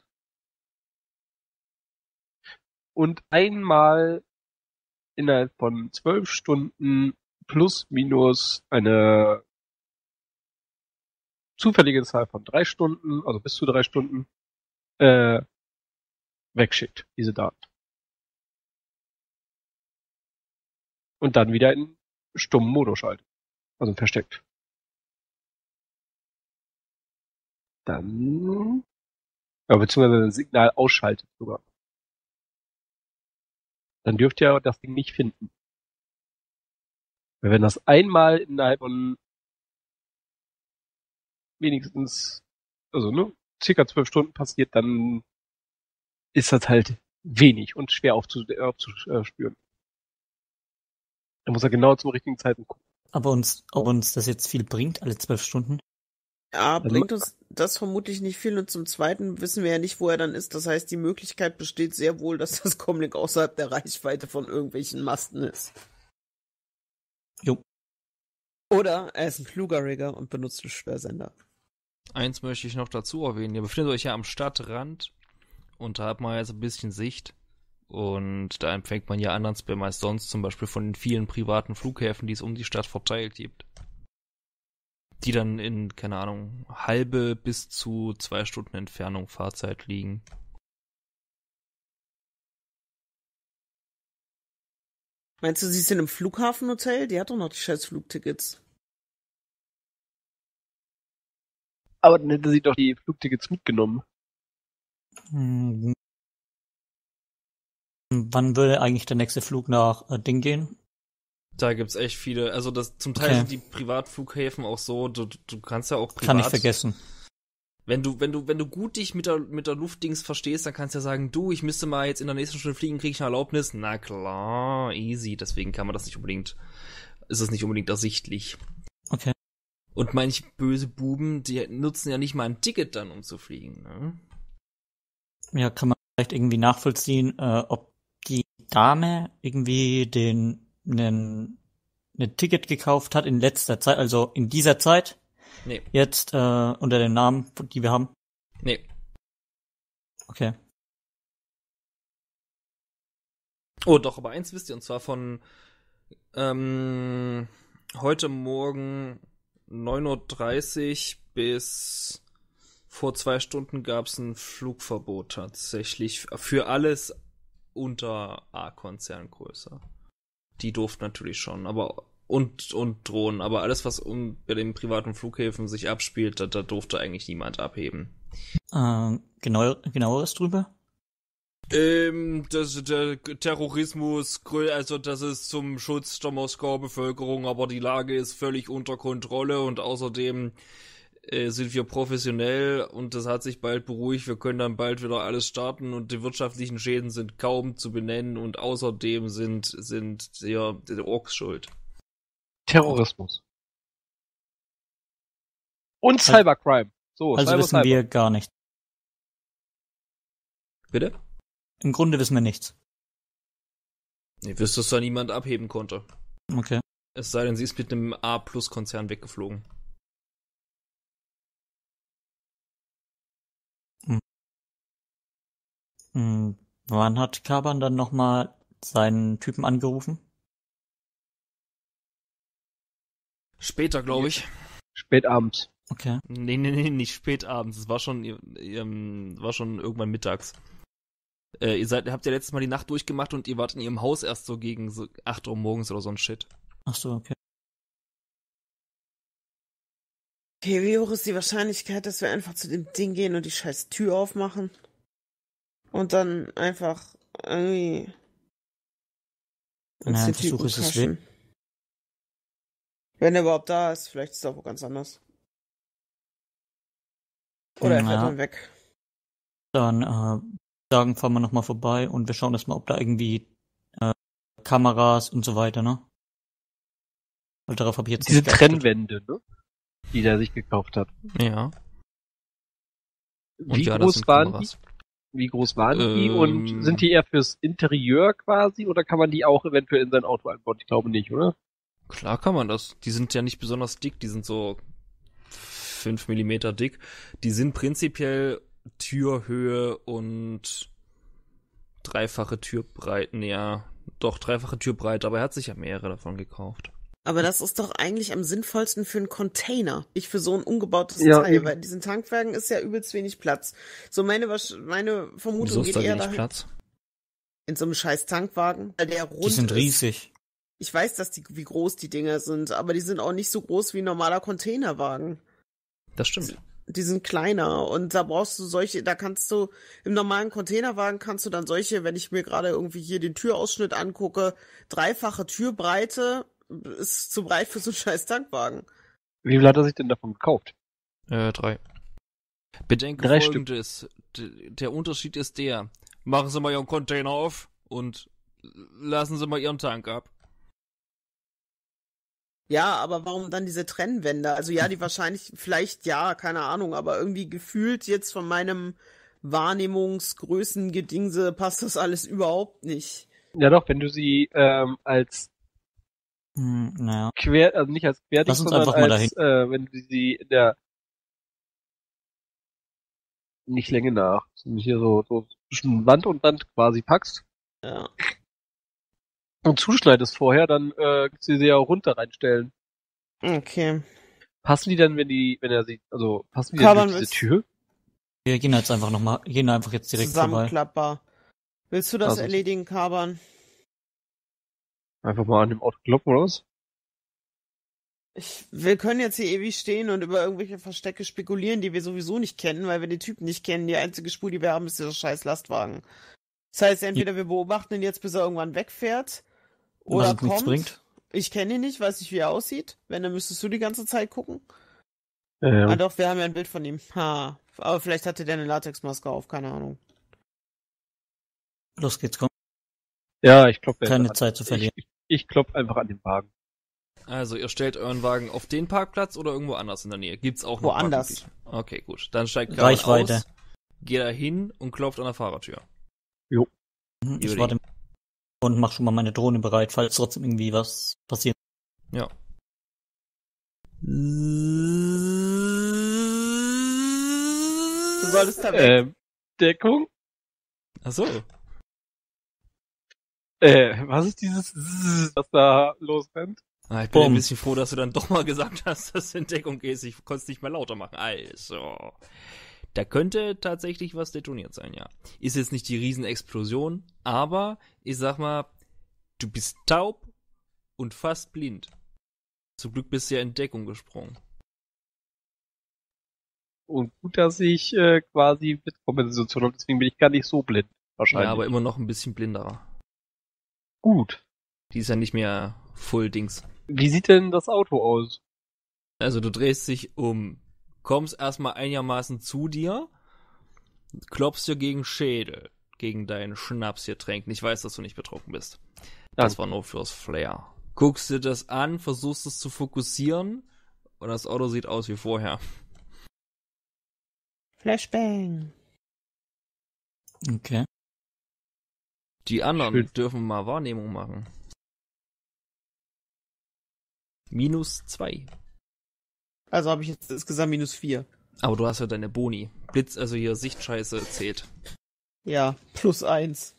Und einmal innerhalb von zwölf Stunden plus minus eine zufällige Zahl von drei Stunden, also bis zu drei Stunden, äh, wegschickt, diese Daten. Und dann wieder in stummen Modus schaltet. Also versteckt. Dann. Ja, beziehungsweise das Signal ausschaltet sogar. Dann dürft ihr das Ding nicht finden. Weil wenn das einmal innerhalb von wenigstens, also ne, circa zwölf Stunden passiert, dann ist das halt wenig und schwer aufzuspüren. Da muss er genau zum richtigen Zeitpunkt gucken. Aber uns, ob uns das jetzt viel bringt, alle zwölf Stunden? Ja, Also- bringt uns das vermutlich nicht viel. Und zum Zweiten wissen wir ja nicht, wo er dann ist. Das heißt, die Möglichkeit besteht sehr wohl, dass das Comlink außerhalb der Reichweite von irgendwelchen Masten ist. Jo. Oder er ist ein kluger Rigger und benutzt einen Sperrsender. Eins möchte ich noch dazu erwähnen. Ihr befindet euch ja am Stadtrand und da hat man jetzt ein bisschen Sicht. Und da empfängt man ja anderen Spam als sonst, zum Beispiel von den vielen privaten Flughäfen, die es um die Stadt verteilt gibt. Die dann in, keine Ahnung, halbe bis zu zwei Stunden Entfernung Fahrzeit liegen. Meinst du, sie ist in einem Flughafenhotel? Die hat doch noch die scheiß Flugtickets. Aber dann hätte sie doch die Flugtickets mitgenommen. Hm. Wann würde eigentlich der nächste Flug nach äh, Ding gehen? Da gibt's echt viele, also das zum Teil Okay. sind die Privatflughäfen auch so, du, du kannst ja auch privat. Kann ich vergessen. Wenn du, wenn du, wenn du gut dich mit der, mit der Luftdings verstehst, dann kannst du ja sagen, du, ich müsste mal jetzt in der nächsten Stunde fliegen, kriege ich eine Erlaubnis? Na klar, easy, deswegen kann man das nicht unbedingt, ist es nicht unbedingt ersichtlich. Okay. Und manche böse Buben, die nutzen ja nicht mal ein Ticket dann, um zu fliegen, ne? Ja, kann man vielleicht irgendwie nachvollziehen, äh, ob die Dame irgendwie den einen ein Ticket gekauft hat in letzter Zeit, also in dieser Zeit, Nee, jetzt äh, unter den Namen, die wir haben. nee. Okay. Oh, doch, aber eins wisst ihr, und zwar von ähm, heute Morgen neun Uhr dreißig bis vor zwei Stunden gab es ein Flugverbot tatsächlich für alles unter A-Konzerngröße. Die durften natürlich schon, aber und und Drohnen, aber alles, was um bei den privaten Flughäfen sich abspielt, da, da durfte eigentlich niemand abheben. Äh, genau, genaueres drüber? Ähm, das, der Terrorismus, also das ist zum Schutz der Moskauer Bevölkerung, aber die Lage ist völlig unter Kontrolle und außerdem äh, sind wir professionell und das hat sich bald beruhigt, wir können dann bald wieder alles starten und die wirtschaftlichen Schäden sind kaum zu benennen und außerdem sind, sind ja die Orks schuld. Terrorismus. Und Also- Cybercrime. So, Also Cyber, wissen Cyber. wir gar nicht. Bitte? Im Grunde wissen wir nichts. Ihr wisst, dass da niemand abheben konnte. Okay. Es sei denn, sie ist mit einem A-Plus-Konzern weggeflogen. Hm, wann hat Kaban dann nochmal seinen Typen angerufen? Später, glaube ich. Spät abends. Okay. Nee, nee, nee, nicht spät abends. Es war schon, ähm, war schon irgendwann mittags. Äh, ihr seid, habt ja letztes Mal die Nacht durchgemacht und ihr wart in ihrem Haus erst so gegen so acht Uhr morgens oder so ein Shit. Ach so, okay. Okay, wie hoch ist die Wahrscheinlichkeit, dass wir einfach zu dem Ding gehen und die scheiß Tür aufmachen? Und dann einfach irgendwie uns Naja, den ein Versuch Typen ist es crashen. Wenn er überhaupt da ist, vielleicht ist er auch ganz anders. Oder er fährt Ja. dann weg. Dann äh, sagen, fahren wir nochmal vorbei und wir schauen erstmal, ob da irgendwie äh, Kameras und so weiter, ne? Weil darauf habe ich jetzt Diese nicht geachtet. Trennwände, ne? Die der sich gekauft hat. Ja. Und Wie ja, das groß sind waren Kameras. die? Wie groß waren die? Ähm. Und sind die eher fürs Interieur quasi oder kann man die auch eventuell in sein Auto einbauen? Ich glaube nicht, oder? Klar kann man das. Die sind ja nicht besonders dick, die sind so fünf Millimeter dick. Die sind prinzipiell Türhöhe und dreifache Türbreiten, ja. Doch, dreifache Türbreite, aber er hat sich ja mehrere davon gekauft. Aber das ist doch eigentlich am sinnvollsten für einen Container, nicht für so ein umgebautes Ja, Teil, eben. weil in diesen Tankwagen ist ja übelst wenig Platz. So meine, Wasch- meine Vermutung Wieso ist geht da eher wenig dahin, Platz? in so einem scheiß Tankwagen, weil der rund Die sind ist. riesig. Ich weiß, dass die, wie groß die Dinger sind, aber die sind auch nicht so groß wie ein normaler Containerwagen. Das stimmt. Die sind kleiner und da brauchst du solche, da kannst du, im normalen Containerwagen kannst du dann solche, wenn ich mir gerade irgendwie hier den Türausschnitt angucke, dreifache Türbreite ist zu breit für so einen scheiß Tankwagen. Wie viel hat er sich denn davon gekauft? Äh, drei. Bedenke Drei folgendes. D- der Unterschied ist der. Machen Sie mal Ihren Container auf und lassen Sie mal Ihren Tank ab. Ja, aber warum dann diese Trennwände? Also ja, die wahrscheinlich, vielleicht ja, keine Ahnung, aber irgendwie gefühlt jetzt von meinem Wahrnehmungsgrößengedingse passt das alles überhaupt nicht. Ja doch, wenn du sie ähm, als Hm, naja. quer, also nicht als querding, Lass uns sondern einfach mal als, äh, wenn du sie in der nicht Länge nach, sondern hier so, so zwischen Wand und Wand quasi packst Ja. und zuschneidest vorher, dann äh, kannst du sie ja auch runter reinstellen. Okay. Passen die dann, wenn die, wenn er sie, also passen die Kann dann man durch diese mit- Tür? Wir gehen jetzt einfach nochmal, gehen einfach jetzt direkt vorbei. Zusammenklappbar. Willst du das Also- erledigen, Kaban? Einfach mal an dem Auto kloppen oder was? Ich, wir können jetzt hier ewig stehen und über irgendwelche Verstecke spekulieren, die wir sowieso nicht kennen, weil wir den Typen nicht kennen. Die einzige Spur, die wir haben, ist dieser scheiß Lastwagen. Das heißt, entweder wir beobachten ihn jetzt, bis er irgendwann wegfährt, oder Was nichts kommt. bringt. Ich kenne ihn nicht, weiß nicht, wie er aussieht. Wenn, dann müsstest du die ganze Zeit gucken. Ähm, Ah doch, wir haben ja ein Bild von ihm. Ha. Aber vielleicht hatte der eine Latexmaske auf, keine Ahnung. Los geht's, komm. ja, ich klopp Keine Zeit zu verlieren. Ich, ich, ich klopp einfach an den Wagen. Also, ihr stellt euren Wagen auf den Parkplatz oder irgendwo anders in der Nähe? Gibt's auch noch Woanders. Parkmöglichkeiten? Okay, gut. Dann steigt Kaban Reichweite. aus, geht da hin und klopft an der Fahrertür. Mhm, Ich Juri. warte und mach schon mal meine Drohne bereit, falls trotzdem irgendwie was passiert. Ja. Du solltest da weg. Ähm, Deckung? Ach so. Äh, was ist dieses Zzzz, was da losrennt? Ah, ich bin Bumm. ein bisschen froh, dass du dann doch mal gesagt hast, dass du in Deckung gehst. Ich konnte es nicht mehr lauter machen. Also. Da könnte tatsächlich was detoniert sein, ja. Ist jetzt nicht die Riesenexplosion, aber ich sag mal, du bist taub und fast blind. Zum Glück bist du ja in Deckung gesprungen. Und gut, dass ich äh, quasi Blitzkompensation habe, deswegen bin ich gar nicht so blind. Wahrscheinlich. Ja, aber immer noch ein bisschen blinderer. gut. Die ist ja nicht mehr Full Dings. Wie sieht denn das Auto aus? Also du drehst dich um, kommst erstmal einigermaßen zu dir, klopfst dir gegen Schädel, gegen deinen Schnaps hier tränken. Ich weiß, dass du nicht betrunken bist. Das Danke. war nur fürs Flair. Guckst dir das an, versuchst es zu fokussieren und das Auto sieht aus wie vorher. Flashbang. Okay. Die anderen Schön. dürfen mal Wahrnehmung machen. Minus zwei. Also habe ich jetzt insgesamt minus vier. Aber du hast ja deine Boni. Blitz, also hier Sichtscheiße zählt. Ja, plus eins.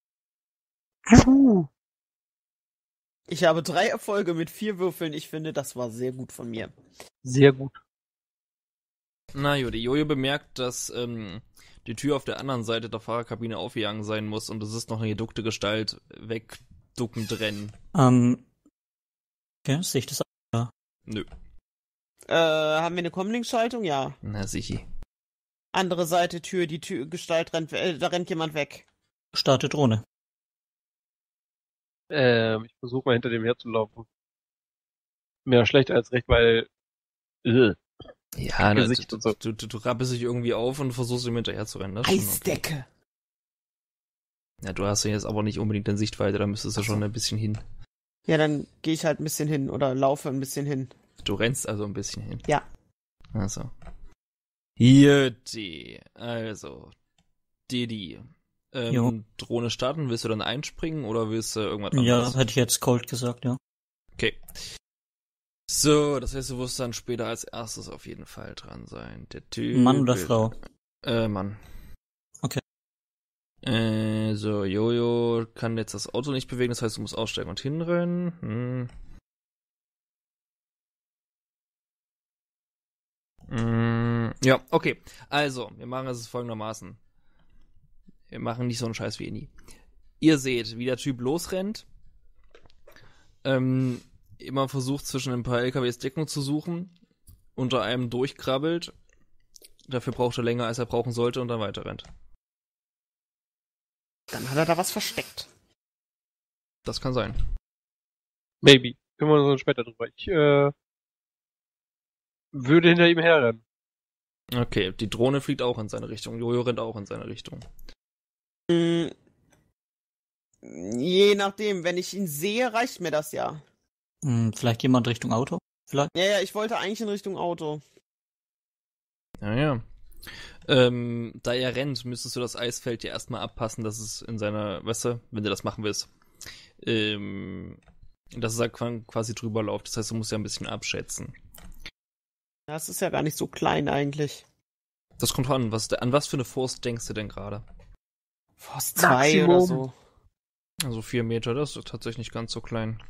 Puh. Ich habe drei Erfolge mit vier Würfeln. Ich finde, das war sehr gut von mir. Sehr gut. Na Jodi, Jojo bemerkt, dass ähm, die Tür auf der anderen Seite der Fahrerkabine aufgegangen sein muss und es ist noch eine geduckte Gestalt wegduckend rennen. Ähm. Okay, sehe ich das? Nö. Äh, haben wir eine Comlink-Schaltung? Ja. Na sicher. Andere Seite Tür, die Tür, Gestalt rennt, äh, da rennt jemand weg. Starte Drohne. Ähm, ich versuche mal hinter dem herzulaufen. Mehr schlecht als recht, weil äh, Ja, ne, Gesicht du, und so. du, du, du rappelst dich irgendwie auf und versuchst ihm hinterher zu rennen. Das ist schon okay. Eisdecke. Ja, du hast ja jetzt aber nicht unbedingt in Sichtweite, da müsstest du Ach so. schon ein bisschen hin. Ja, dann gehe ich halt ein bisschen hin oder laufe ein bisschen hin. Du rennst also ein bisschen hin. Ja. Also. Hier, die. Also. Didi. Jo. Ähm, Drohne starten, willst du dann einspringen oder willst du irgendwas anderes? Ja, hätte ich jetzt Cold gesagt, ja. Okay. So, das heißt, du wirst dann später als erstes auf jeden Fall dran sein. Der Typ. Mann oder Frau? Äh, Mann. Okay. Äh, so, Jojo kann jetzt das Auto nicht bewegen, das heißt, du musst aussteigen und hinrennen. Hm. Mm, ja, okay. Also, wir machen es folgendermaßen. Wir machen nicht so einen Scheiß wie ihr nie. Ihr seht, wie der Typ losrennt. Ähm, immer versucht, zwischen ein paar L K Ws Deckung zu suchen. Unter einem durchkrabbelt. dafür braucht er länger, als er brauchen sollte und dann weiter rennt. Dann hat er da was versteckt. Das kann sein. Maybe. Können wir uns später drüber. Ich äh, würde hinter ihm herrennen. Okay, die Drohne fliegt auch in seine Richtung. Jojo rennt auch in seine Richtung. Hm, je nachdem, wenn ich ihn sehe, reicht mir das ja. Hm, vielleicht jemand Richtung Auto? Vielleicht? Ja, ja, ich wollte eigentlich in Richtung Auto. Ja, ja. Ähm, da er rennt, müsstest du das Eisfeld ja erstmal abpassen, dass es in seiner, weißt du, wenn du das machen willst, ähm, dass es halt quasi drüber läuft. Das heißt, du musst ja ein bisschen abschätzen. Das ist ja gar nicht so klein eigentlich. Das kommt an. Was, an was für eine Force denkst du denn gerade? Force zwei oder so. Also vier Meter, das ist tatsächlich nicht ganz so klein.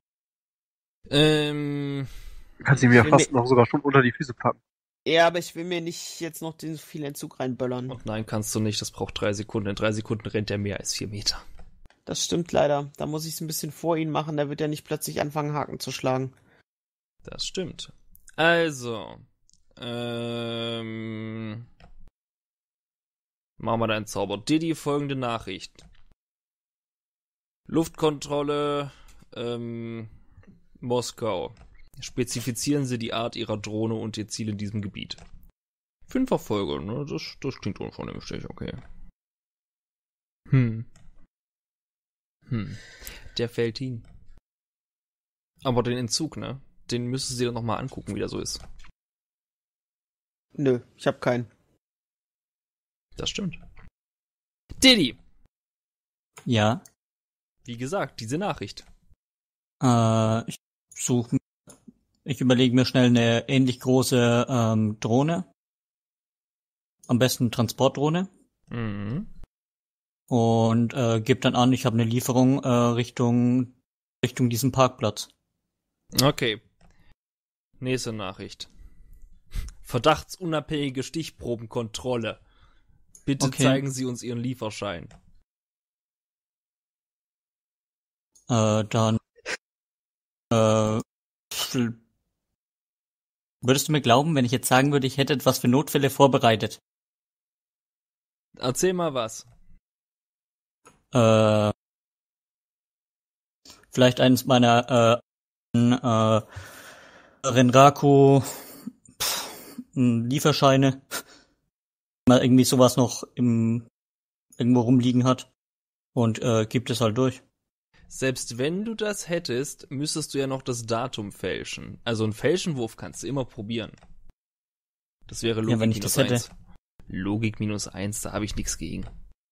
Ähm. Kannst du ihm ja will fast mir- noch sogar schon unter die Füße packen. Ja, aber ich will mir nicht jetzt noch den viel Entzug reinböllern. Und nein, kannst du nicht. Das braucht drei Sekunden. In drei Sekunden rennt er mehr als vier Meter. Das stimmt leider. Da muss ich es ein bisschen vor ihn machen, da wird er nicht plötzlich anfangen, Haken zu schlagen. Das stimmt. Also. Ähm. Machen wir deinen Zauber. Diddy, folgende Nachricht. Luftkontrolle, ähm, Moskau. Spezifizieren Sie die Art Ihrer Drohne und Ihr Ziel in diesem Gebiet. Fünf Erfolge, ne? Das, das klingt unvernünftig, okay. Hm. Hm. Der fällt hin. Aber den Entzug, ne? Den müsstest du dir doch nochmal angucken, wie der so ist. Nö, ich hab keinen. Das stimmt. Diddy! Ja. Wie gesagt, diese Nachricht. Äh, ich suche, ich überlege mir schnell eine ähnlich große ähm, Drohne. Am besten Transportdrohne. Mhm. Und äh, gebe dann an, ich habe eine Lieferung äh, Richtung Richtung diesen Parkplatz. Okay. Nächste Nachricht. Verdachtsunabhängige Stichprobenkontrolle. Bitte Okay. zeigen Sie uns Ihren Lieferschein. Äh, dann äh, würdest du mir glauben, wenn ich jetzt sagen würde, ich hätte etwas für Notfälle vorbereitet? Erzähl mal was. Äh, vielleicht eines meiner äh, äh, Renraku pff, Lieferscheine, mal irgendwie sowas noch im irgendwo rumliegen hat und äh, gibt es halt durch. Selbst wenn du das hättest, müsstest du ja noch das Datum fälschen. Also einen Fälschenwurf kannst du immer probieren. Das wäre Logik Ja, wenn ich minus das hätte. eins. Logik minus eins, da habe ich nichts gegen.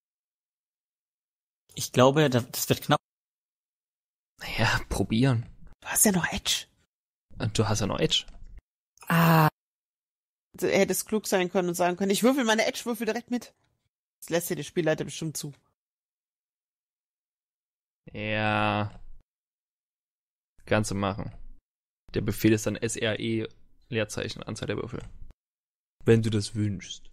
Ich glaube, das das wird knapp. Naja, probieren. Du hast ja noch Edge. Und du hast ja noch Edge. Ah. Du hättest klug sein können und sagen können, ich würfel meine Edge-Würfel direkt mit. Das lässt dir der Spielleiter bestimmt zu. Ja. Kannst du machen. Der Befehl ist dann S R E Leerzeichen, Anzahl der Würfel. Wenn du das wünschst.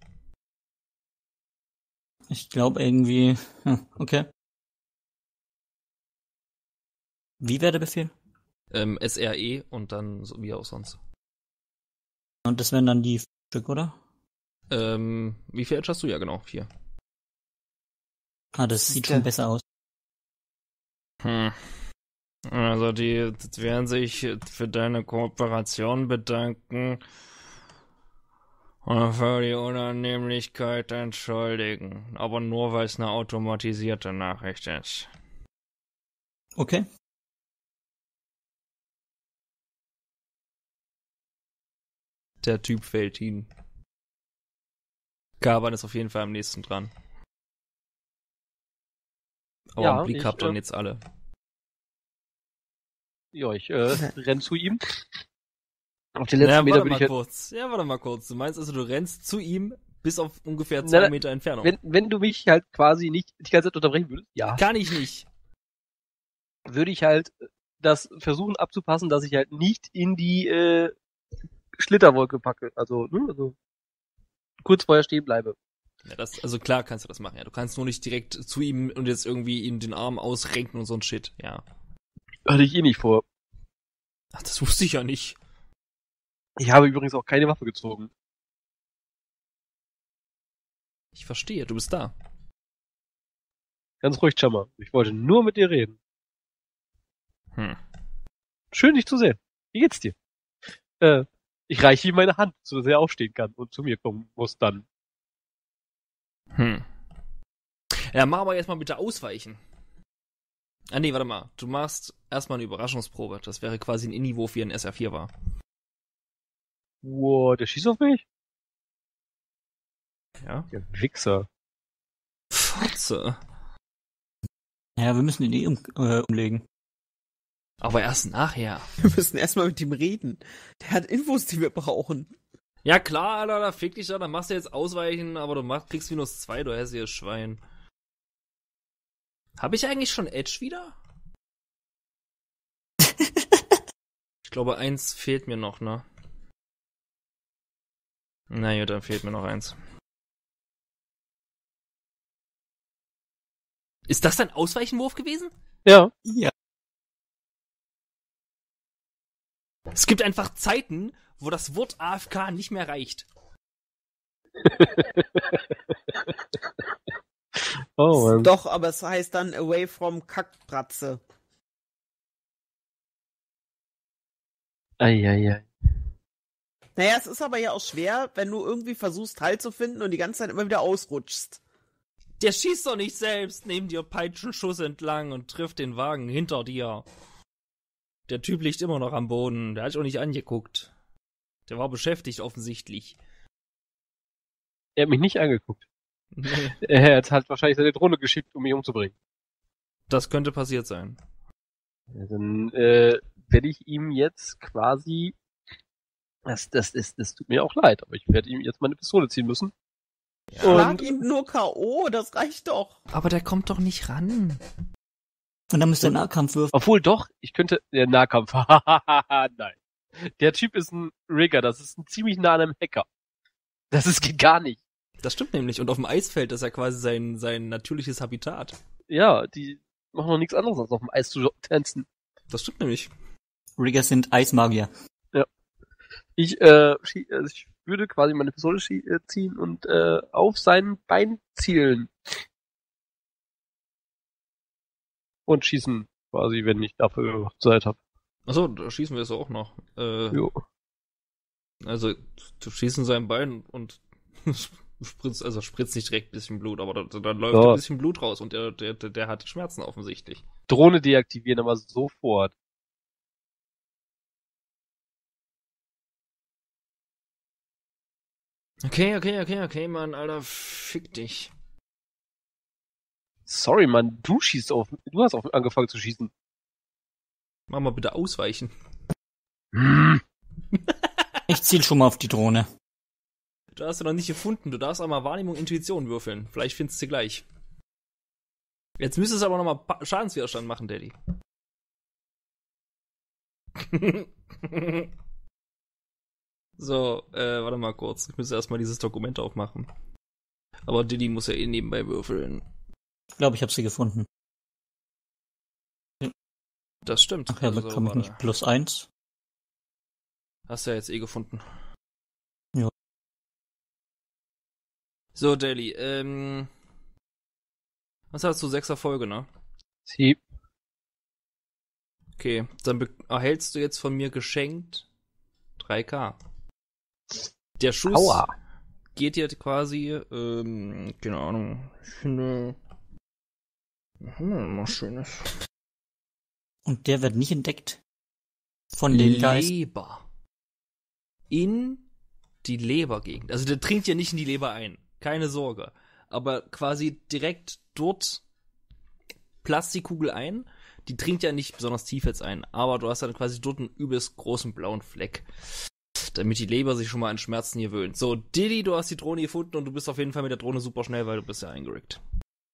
Ich glaube irgendwie. Hm, okay. Wie wäre der Befehl? Ähm, S R E und dann so wie auch sonst. Und das wären dann die Stück, oder? Ähm, wie viel Edge hast du? Ja, genau, vier. Ah, das ist sieht der- schon besser aus. Hm. Also die die werden sich für deine Kooperation bedanken und für die Unannehmlichkeit entschuldigen. Aber nur, weil es eine automatisierte Nachricht ist. Okay. Der Typ fällt hin. Gaban ist auf jeden Fall am nächsten dran. Aber Ja, einen Blick ich, habt ihr ähm, jetzt alle. Ja, ich äh, renn zu ihm. Auf den Ja, letzten Meter warte würde mal ich halt, kurz. Ja, warte mal kurz. Du meinst also, du rennst zu ihm bis auf ungefähr Na, zwei na, Meter Entfernung. wenn, wenn du mich halt quasi nicht die ganze Zeit unterbrechen würdest, ja, Kann ich nicht. würde ich halt das versuchen abzupassen, dass ich halt nicht in die äh, Schlitterwolke packe. Also, ne, also kurz vorher stehen bleibe. Ja, das, also klar kannst du das machen, ja. Du kannst nur nicht direkt zu ihm und jetzt irgendwie ihm den Arm ausrenken und so ein Shit, ja. Hatte ich eh nicht vor. Ach, das wusste ich ja nicht. Ich habe übrigens auch keine Waffe gezogen. verstehe, du bist da. Ganz ruhig, Chama. Ich wollte nur mit dir reden. Hm. Schön, dich zu sehen. Wie geht's dir? Äh, ich reiche ihm meine Hand, sodass er aufstehen kann und zu mir kommen muss dann. Hm. Ja, mach aber jetzt mal bitte ausweichen. Ah nee, warte mal. Du machst erstmal eine Überraschungsprobe. Das wäre quasi ein Inni-Wurf, wie ein S R vier war. Wow, der schießt auf mich? Ja. Der Wichser. Fotze. Ja, wir müssen ihn eh um, äh, umlegen. Aber erst nachher. Wir müssen erstmal mit ihm reden. Der hat Infos, die wir brauchen. Ja klar, Alter, da fick dich da, dann machst du jetzt ausweichen, aber du machst, kriegst minus zwei, du hässliches Schwein. Hab ich eigentlich schon Edge wieder? Ich glaube, eins fehlt mir noch, ne? Na gut, dann fehlt mir noch eins. Ist das dein Ausweichenwurf gewesen? Ja. Ja. Es gibt einfach Zeiten, wo das Wort A F K nicht mehr reicht. Oh Mann. Doch, aber es heißt dann away from Kackbratze. Eieiei. Naja, es ist aber ja auch schwer, wenn du irgendwie versuchst, Halt zu finden und die ganze Zeit immer wieder ausrutschst. Der schießt doch nicht selbst neben dir Peitschenschuss entlang und trifft den Wagen hinter dir. Der Typ liegt immer noch am Boden. Der hat dich auch nicht angeguckt. Der war beschäftigt offensichtlich. Er hat mich nicht angeguckt. Nee, Er hat halt wahrscheinlich seine Drohne geschickt, um mich umzubringen. das könnte passiert sein. Ja, dann äh, werde ich ihm jetzt quasi... Das, das, ist, das tut mir auch leid, aber ich werde ihm jetzt meine Pistole ziehen müssen. Schlag ihn nur K O, das reicht doch. Aber der kommt doch nicht ran. Und dann müsst ihr Nahkampf würfeln. Obwohl doch, ich könnte... Der Nahkampf. Nein. Der Typ ist ein Rigger, das ist ein ziemlich nah an einem Hacker. Das ist, geht gar nicht. Das stimmt nämlich. Und auf dem Eisfeld ist ja quasi sein, sein natürliches Habitat. Ja, die machen noch nichts anderes, als auf dem Eis zu tanzen. Das stimmt nämlich. Rigger sind Eismagier. Ich, äh, schie- äh, ich würde quasi meine Pistole schie- äh, ziehen und äh, auf sein Bein zielen. Und schießen, quasi, wenn ich dafür Zeit habe. Achso, da schießen wir es auch noch. Äh, Jo. also, du schießt in sein Bein und spritzt, also spritzt nicht direkt ein bisschen Blut, aber da, dann läuft Ja. ein bisschen Blut raus und der, der, der, der hat Schmerzen offensichtlich. Drohne deaktivieren, aber sofort. Okay, okay, okay, okay, Mann, Alter, fick dich. Sorry, Mann, du schießt auf, du hast auf, angefangen zu schießen. Mach mal bitte ausweichen. Ich ziel schon mal auf die Drohne. Du hast sie noch nicht gefunden. Du darfst einmal Wahrnehmung, Intuition würfeln. Vielleicht findest du sie gleich. Jetzt müsstest du aber nochmal pa- Schadenswiderstand machen, Daddy. So, äh, warte mal kurz. Ich muss erstmal dieses Dokument aufmachen. Aber Diddy muss ja eh nebenbei würfeln. Ich glaube, ich habe sie gefunden. Das stimmt. Ach ja, Also, bekomme ich warte. nicht plus eins. Hast du ja jetzt eh gefunden. Ja. So, Daily, ähm. Was hast du? Sechs Erfolge, ne? Sie, Okay, dann be- erhältst du jetzt von mir geschenkt drei K. Der Schuss Aua. geht dir quasi, ähm, keine Ahnung, ich finde. Was haben wir denn noch Schönes? Und der wird nicht entdeckt. Von den Geistern. Leber. In die Lebergegend. Also der dringt ja nicht in die Leber ein. Keine Sorge. Aber quasi direkt dort platzt die Kugel ein. Die dringt ja nicht besonders tief jetzt ein. Aber du hast dann quasi dort einen übelst großen blauen Fleck. Damit die Leber sich schon mal an Schmerzen gewöhnt. So, Diddy, du hast die Drohne gefunden und du bist auf jeden Fall mit der Drohne super schnell, weil du bist ja eingerickt.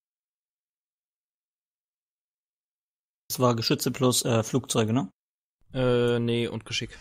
Das war Geschütze plus äh, Flugzeuge, ne? Äh, nee, und Geschick.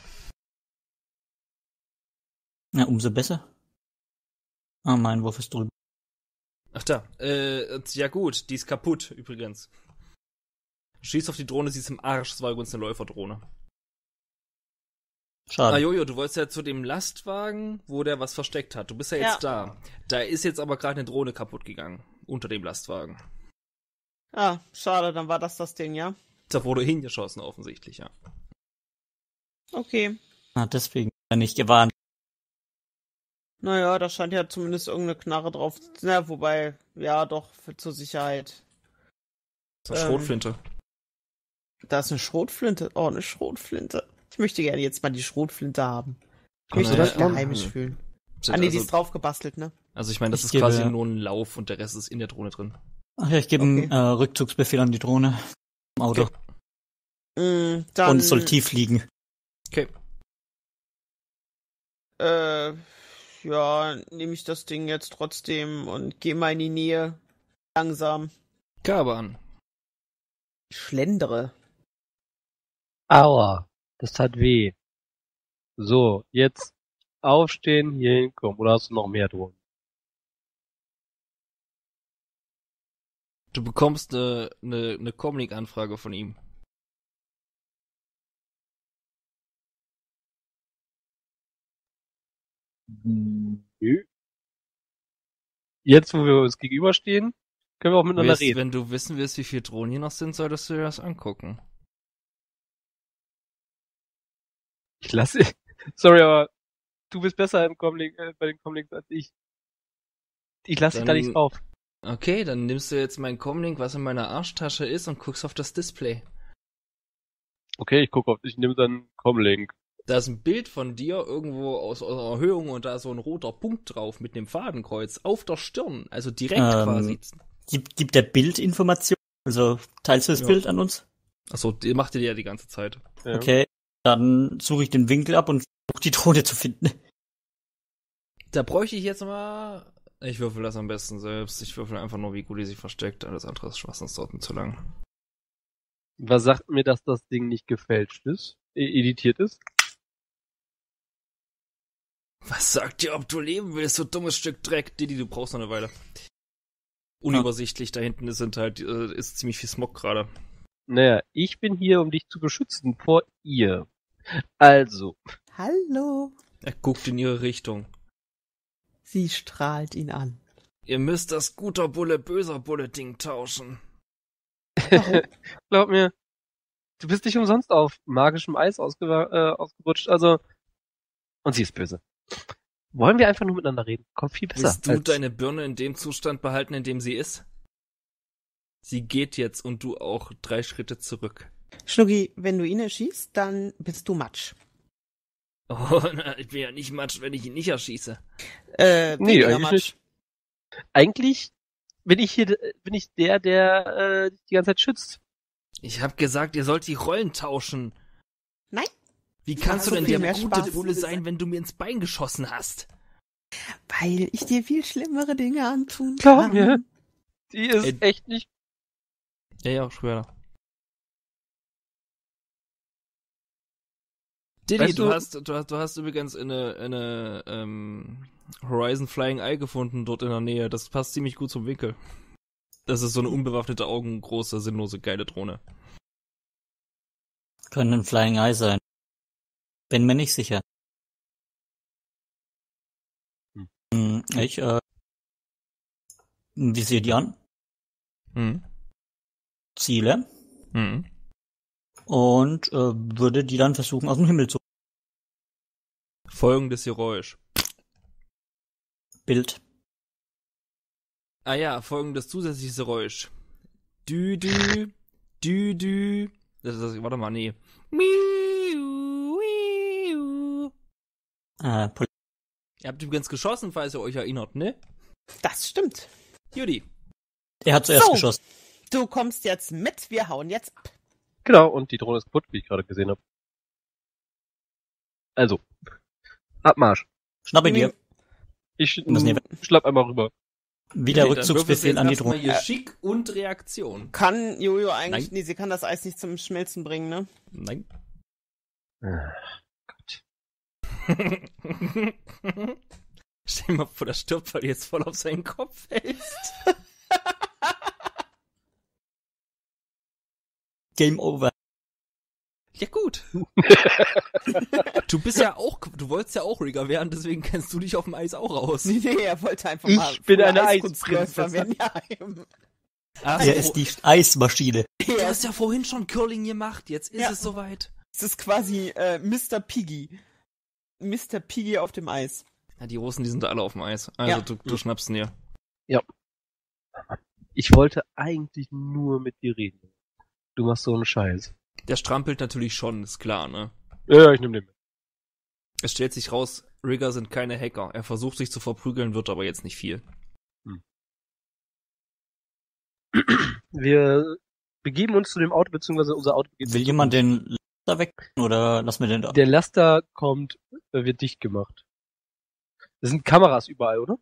Ja, umso besser. Ah, mein Wurf ist drüber. Ach da, äh, ja gut, die ist kaputt, übrigens. Schießt auf die Drohne, sie ist im Arsch, das war übrigens eine Läuferdrohne. Schade. Ah, Jojo, du wolltest ja zu dem Lastwagen, wo der was versteckt hat. Du bist ja jetzt Ja. da. Da ist jetzt aber gerade eine Drohne kaputt gegangen. Unter dem Lastwagen. Ah, schade, dann war das das Ding, ja? Da wurde hingeschossen, offensichtlich, ja. Okay. Na, deswegen bin ich gewarnt. Naja, da scheint ja zumindest irgendeine Knarre drauf. Na, wobei, ja, doch, für, zur Sicherheit. Das ist eine Ähm. Schrotflinte. Da ist eine Schrotflinte. Oh, eine Schrotflinte. Ich möchte gerne jetzt mal die Schrotflinte haben. Ich Kann möchte er- mich da heimisch fühlen. Ah, nee, die ist also, drauf gebastelt, ne? also ich meine, das Ich ist gebe- quasi nur ein Lauf und der Rest ist in der Drohne drin. Ach ja, ich gebe Okay. einen äh, Rückzugsbefehl an die Drohne. Im Auto. Okay. Mm, dann, Und es soll tief liegen. Okay. äh, ja, nehme ich das Ding jetzt trotzdem und gehe mal in die Nähe. Langsam. Kaban. Ich schlendere. Aua, das tat weh. So, jetzt aufstehen, hier hinkommen. Oder hast du noch mehr Drohnen? Du bekommst eine, eine, eine Comlink-Anfrage von ihm. Nö. Jetzt, wo wir uns gegenüberstehen, können wir auch miteinander Willst, reden. wenn du wissen willst, wie viele Drohnen hier noch sind, solltest du dir das angucken. Ich lasse. Sorry, aber du bist besser im Comlink, äh, bei den Comlinks als ich. Ich lasse dich da Dann- nicht drauf. Okay, dann nimmst du jetzt meinen Comlink, was in meiner Arschtasche ist, und guckst auf das Display. Okay, ich gucke auf dich, ich nehme dann Comlink. Da ist ein Bild von dir irgendwo aus, aus einer Erhöhung und da ist so ein roter Punkt drauf mit einem Fadenkreuz auf der Stirn, also direkt Ähm, quasi. Gibt, gibt der Bildinformation? Also teilst du das Ja. Bild an uns? Achso, die macht ihr ja die ganze Zeit. Ja. Okay. Dann suche ich den Winkel ab und versuche die Drohne zu finden. Da bräuchte ich jetzt mal. Ich würfel das am besten selbst. Ich würfel einfach nur, wie gut die sich versteckt. Alles andere ist Schwachsinn, das dauert mir zu lang. Was sagt mir, dass das Ding nicht gefälscht ist? E- editiert ist? Was sagt dir, ob du leben willst, du dummes Stück Dreck? Didi, du brauchst noch eine Weile. Unübersichtlich, da hinten sind halt, äh, ist ziemlich viel Smog gerade. Naja, ich bin hier, um dich zu beschützen vor ihr. Also, Hallo. Er guckt in ihre Richtung. Sie strahlt ihn an. Ihr müsst das guter Bulle, böser Bulle Ding tauschen. glaub mir, du bist nicht umsonst auf magischem Eis ausge äh, ausgerutscht, also, und sie ist böse. Wollen wir einfach nur miteinander reden? Kommt viel besser. Willst du als- deine Birne in dem Zustand behalten, in dem sie ist? Sie geht jetzt und du auch drei Schritte zurück. Schnucki, wenn du ihn erschießt, dann bist du Matsch. Oh, na, ich bin ja nicht Matsch, wenn ich ihn nicht erschieße. Äh, Nee, weniger eigentlich Matsch. nicht. Eigentlich bin ich hier, bin ich der, der äh, dich die ganze Zeit schützt. Ich hab gesagt, ihr sollt die Rollen tauschen. Nein. Wie kannst so du denn viel der mehr gute Spaß. Bulle sein, wenn du mir ins Bein geschossen hast? Weil ich dir viel schlimmere Dinge antun Glaub kann. mir. Die ist Ey. echt nicht. Ja, ja, schwer. Didi, Weißt du, du- hast, du hast, du hast übrigens eine, eine ähm, Horizon Flying Eye gefunden dort in der Nähe. Das passt ziemlich gut zum Winkel. Das ist so eine unbewaffnete Augen, große, sinnlose, geile Drohne. Können ein Flying Eye sein. Bin mir nicht sicher. Hm. Hm, Ich, äh, visier die an, Mhm. ziele Mhm. und äh, würde die dann versuchen aus dem Himmel zu. Folgendes Geräusch. Bild. Ah ja, folgendes zusätzliches Geräusch. Dü, dü, dü, dü. Das ist, warte mal, nee. Miu, miu. Äh, Pol Ihr habt übrigens geschossen, falls ihr euch erinnert, ne? Das stimmt. Judy. er hat zuerst So. geschossen. Du kommst jetzt mit, wir hauen jetzt ab. Genau, und die Drohne ist kaputt, wie ich gerade gesehen habe. Also, Abmarsch. Schnappe dir. Ich Das nehmen schlapp einmal rüber. Wieder Okay, dann Rückzugsbefehl würfelst du an die jetzt erstmal Drohne. hier Schick und Reaktion. Kann Jojo eigentlich, Nein. nee, sie kann das Eis nicht zum Schmelzen bringen, ne? Nein. Gott. Stell dir mal vor, der stirbt, weil du jetzt voll auf seinen Kopf fällst. Game over. Ja, gut. Du bist ja auch, du wolltest ja auch Rigger werden, deswegen kennst du dich auf dem Eis auch raus. Nee, nee, er wollte einfach Ich mal bin früher eine Eiskunstläufer Eisprinzessin. werden. Ja, eben. Ach, Er so, ist die Eismaschine. du hast ja vorhin schon Curling gemacht, jetzt ist Ja. es soweit. Es ist quasi äh, Mister Piggy. Mister Piggy auf dem Eis. Ja, die Russen, die sind alle auf dem Eis. Also Ja. du, du schnappst ihn dir. Ich wollte eigentlich nur mit dir reden. Du machst so einen Scheiß. Der strampelt natürlich schon, ist klar, ne? Ja, ich nehme den mit. Es stellt sich raus, Rigger sind keine Hacker. Er versucht sich zu verprügeln, wird aber jetzt nicht viel. Wir begeben uns zu dem Auto, beziehungsweise unser Auto geht Will jemand den Laster weg oder lassen wir den da? Der Laster kommt, äh, wird dicht gemacht. Es sind Kameras überall, oder?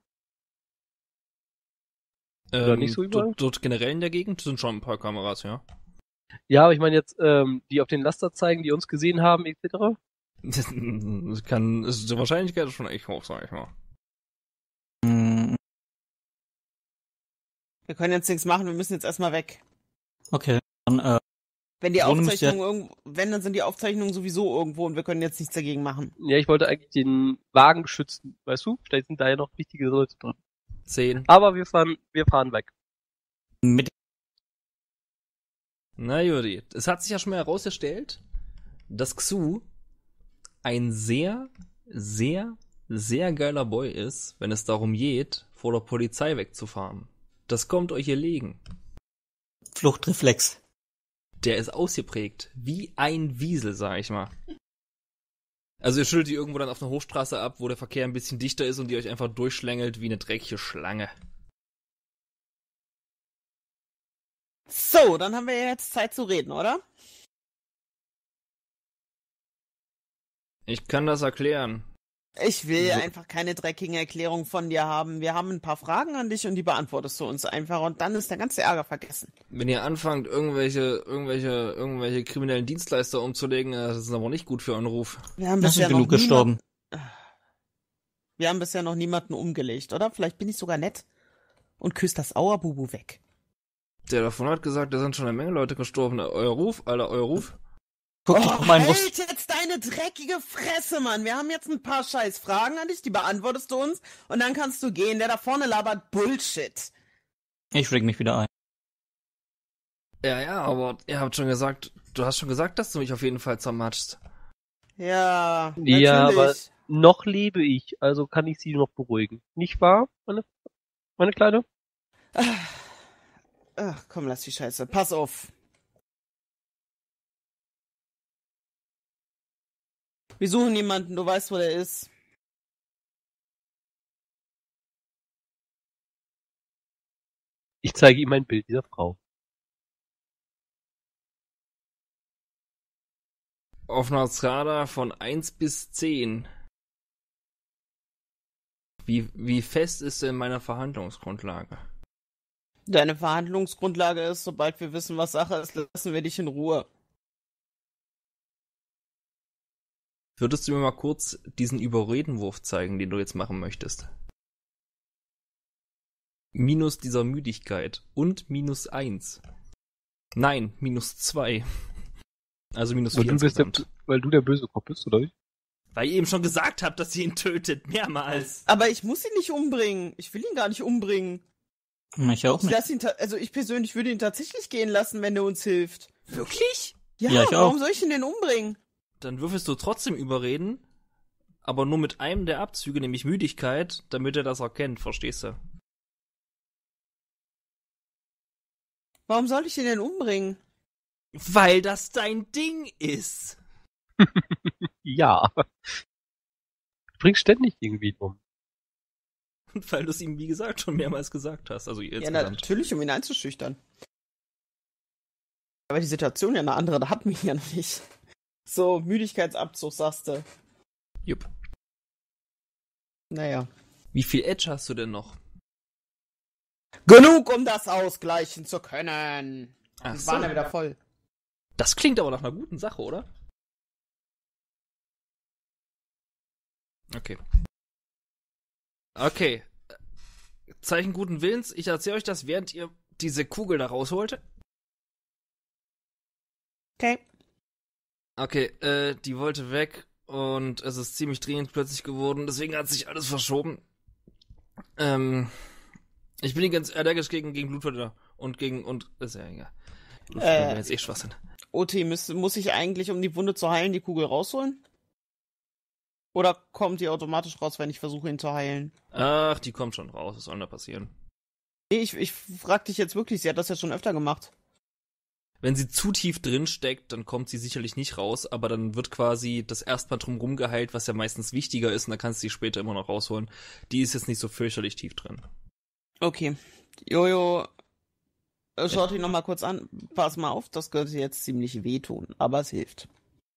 Oder nicht so überall? dort, dort generell in der Gegend sind schon ein paar Kameras, ja. Ja, aber ich meine jetzt, ähm, die auf den Laster zeigen, die uns gesehen haben, et cetera. Das kann, ist die Wahrscheinlichkeit ist schon echt hoch, sag ich mal. Hm, Wir können jetzt nichts machen, wir müssen jetzt erstmal weg. okay, dann, äh, Wenn die Drohne müsste ja- Aufzeichnungen irgendwo, wenn, dann sind die Aufzeichnungen sowieso irgendwo und wir können jetzt nichts dagegen machen. Ja, ich wollte eigentlich den Wagen beschützen, weißt du? Vielleicht sind da ja noch wichtige Leute drin. Zehn. Aber wir fahren, wir fahren weg. mit Na Judy, es hat sich ja schon mal herausgestellt, dass Xu ein sehr, sehr, sehr geiler Boy ist, wenn es darum geht, vor der Polizei wegzufahren. Das kommt euch hier liegen. Fluchtreflex. Der ist ausgeprägt. Wie ein Wiesel, sag ich mal. Also ihr schüttelt die irgendwo dann auf einer Hochstraße ab, wo der Verkehr ein bisschen dichter ist und die euch einfach durchschlängelt wie eine dreckige Schlange. So, dann haben wir jetzt Zeit zu reden, oder? Ich kann das erklären. Ich will So. einfach keine dreckigen Erklärungen von dir haben. Wir haben ein paar Fragen an dich und die beantwortest du uns einfach und dann ist der ganze Ärger vergessen. Wenn ihr anfangt, irgendwelche, irgendwelche, irgendwelche kriminellen Dienstleister umzulegen, das ist aber nicht gut für euren Ruf. Wir haben Da bisher sind noch genug gestorben. niemand- Wir haben bisher noch niemanden umgelegt, oder? Vielleicht bin ich sogar nett und küsst das Auerbubu weg. Der davon hat gesagt, da sind schon eine Menge Leute gestorben. Euer Ruf, Alter, euer Ruf. Guck dich Oh, auf meinen halt Brust. jetzt deine dreckige Fresse, Mann. Wir haben jetzt ein paar scheiß Fragen an dich, die beantwortest du uns und dann kannst du gehen. Der da vorne labert Bullshit. Ich schläg mich wieder ein. Ja, ja, aber ihr habt schon gesagt, du hast schon gesagt, dass du mich auf jeden Fall zermatschst. Ja, natürlich. Ja, aber noch lebe ich, also kann ich sie noch beruhigen. Nicht wahr, meine, meine Kleine? Ach, komm, lass die Scheiße. Pass auf. Wir suchen jemanden, du weißt, wo der ist. Ich zeige ihm ein Bild dieser Frau. Auf einer Skala von eins bis zehn. Wie, wie fest ist denn meine Verhandlungsgrundlage? Deine Verhandlungsgrundlage ist, sobald wir wissen, was Sache ist, lassen wir dich in Ruhe. Würdest du mir mal kurz diesen Überredenwurf zeigen, den du jetzt machen möchtest? Minus dieser Müdigkeit und minus eins. Nein, minus zwei. Also minus Weil vier du, bist der, insgesamt. weil du der böse Kopf bist, oder? Weil ihr eben schon gesagt habt, dass ihr ihn tötet. Mehrmals. Aber ich muss ihn nicht umbringen. Ich will ihn gar nicht umbringen. Ich auch Ich nicht. lass ihn, ta- also ich persönlich würde ihn tatsächlich gehen lassen, wenn der uns hilft. Wirklich? Ja, Ja, ich warum auch. soll ich ihn denn umbringen? Dann würfelst du trotzdem überreden, aber nur mit einem der Abzüge, nämlich Müdigkeit, damit er das erkennt, verstehst du? Warum soll ich ihn denn umbringen? Weil das dein Ding ist. Ja. Du bringst ständig irgendwie um. Und weil du es ihm, wie gesagt, schon mehrmals gesagt hast. Also ihr Ja, insgesamt. natürlich, um ihn einzuschüchtern. Aber die Situation ja eine andere, da hatten wir ihn ja noch nicht. So, Müdigkeitsabzug, sagst du. Jupp. Naja. Wie viel Edge hast du denn noch? Genug, um das ausgleichen zu können. Ach Die waren ja wieder voll. Das klingt aber nach einer guten Sache, oder? Okay. Okay. Zeichen guten Willens. Ich erzähle euch das, während ihr diese Kugel da rausholt. Okay. Okay, äh, die wollte weg und es ist ziemlich dringend plötzlich geworden, deswegen hat sich alles verschoben. Ähm, ich bin ganz allergisch gegen, gegen Blutverlierer und gegen, und, ist ja egal. Blutverlierer wäre jetzt eh Schwachsinn. O T, muss, muss ich eigentlich, um die Wunde zu heilen, die Kugel rausholen? Oder kommt die automatisch raus, wenn ich versuche, ihn zu heilen? Ach, die kommt schon raus, was soll denn da passieren? Nee, ich, ich frag dich jetzt wirklich, sie hat das ja schon öfter gemacht. Wenn sie zu tief drin steckt, dann kommt sie sicherlich nicht raus, aber dann wird quasi das erstmal drumrum geheilt, was ja meistens wichtiger ist, und dann kannst du die später immer noch rausholen. Die ist jetzt nicht so fürchterlich tief drin. Okay. Jojo, äh, schaut ihn nochmal kurz an. Pass mal auf, das könnte jetzt ziemlich wehtun, aber es hilft.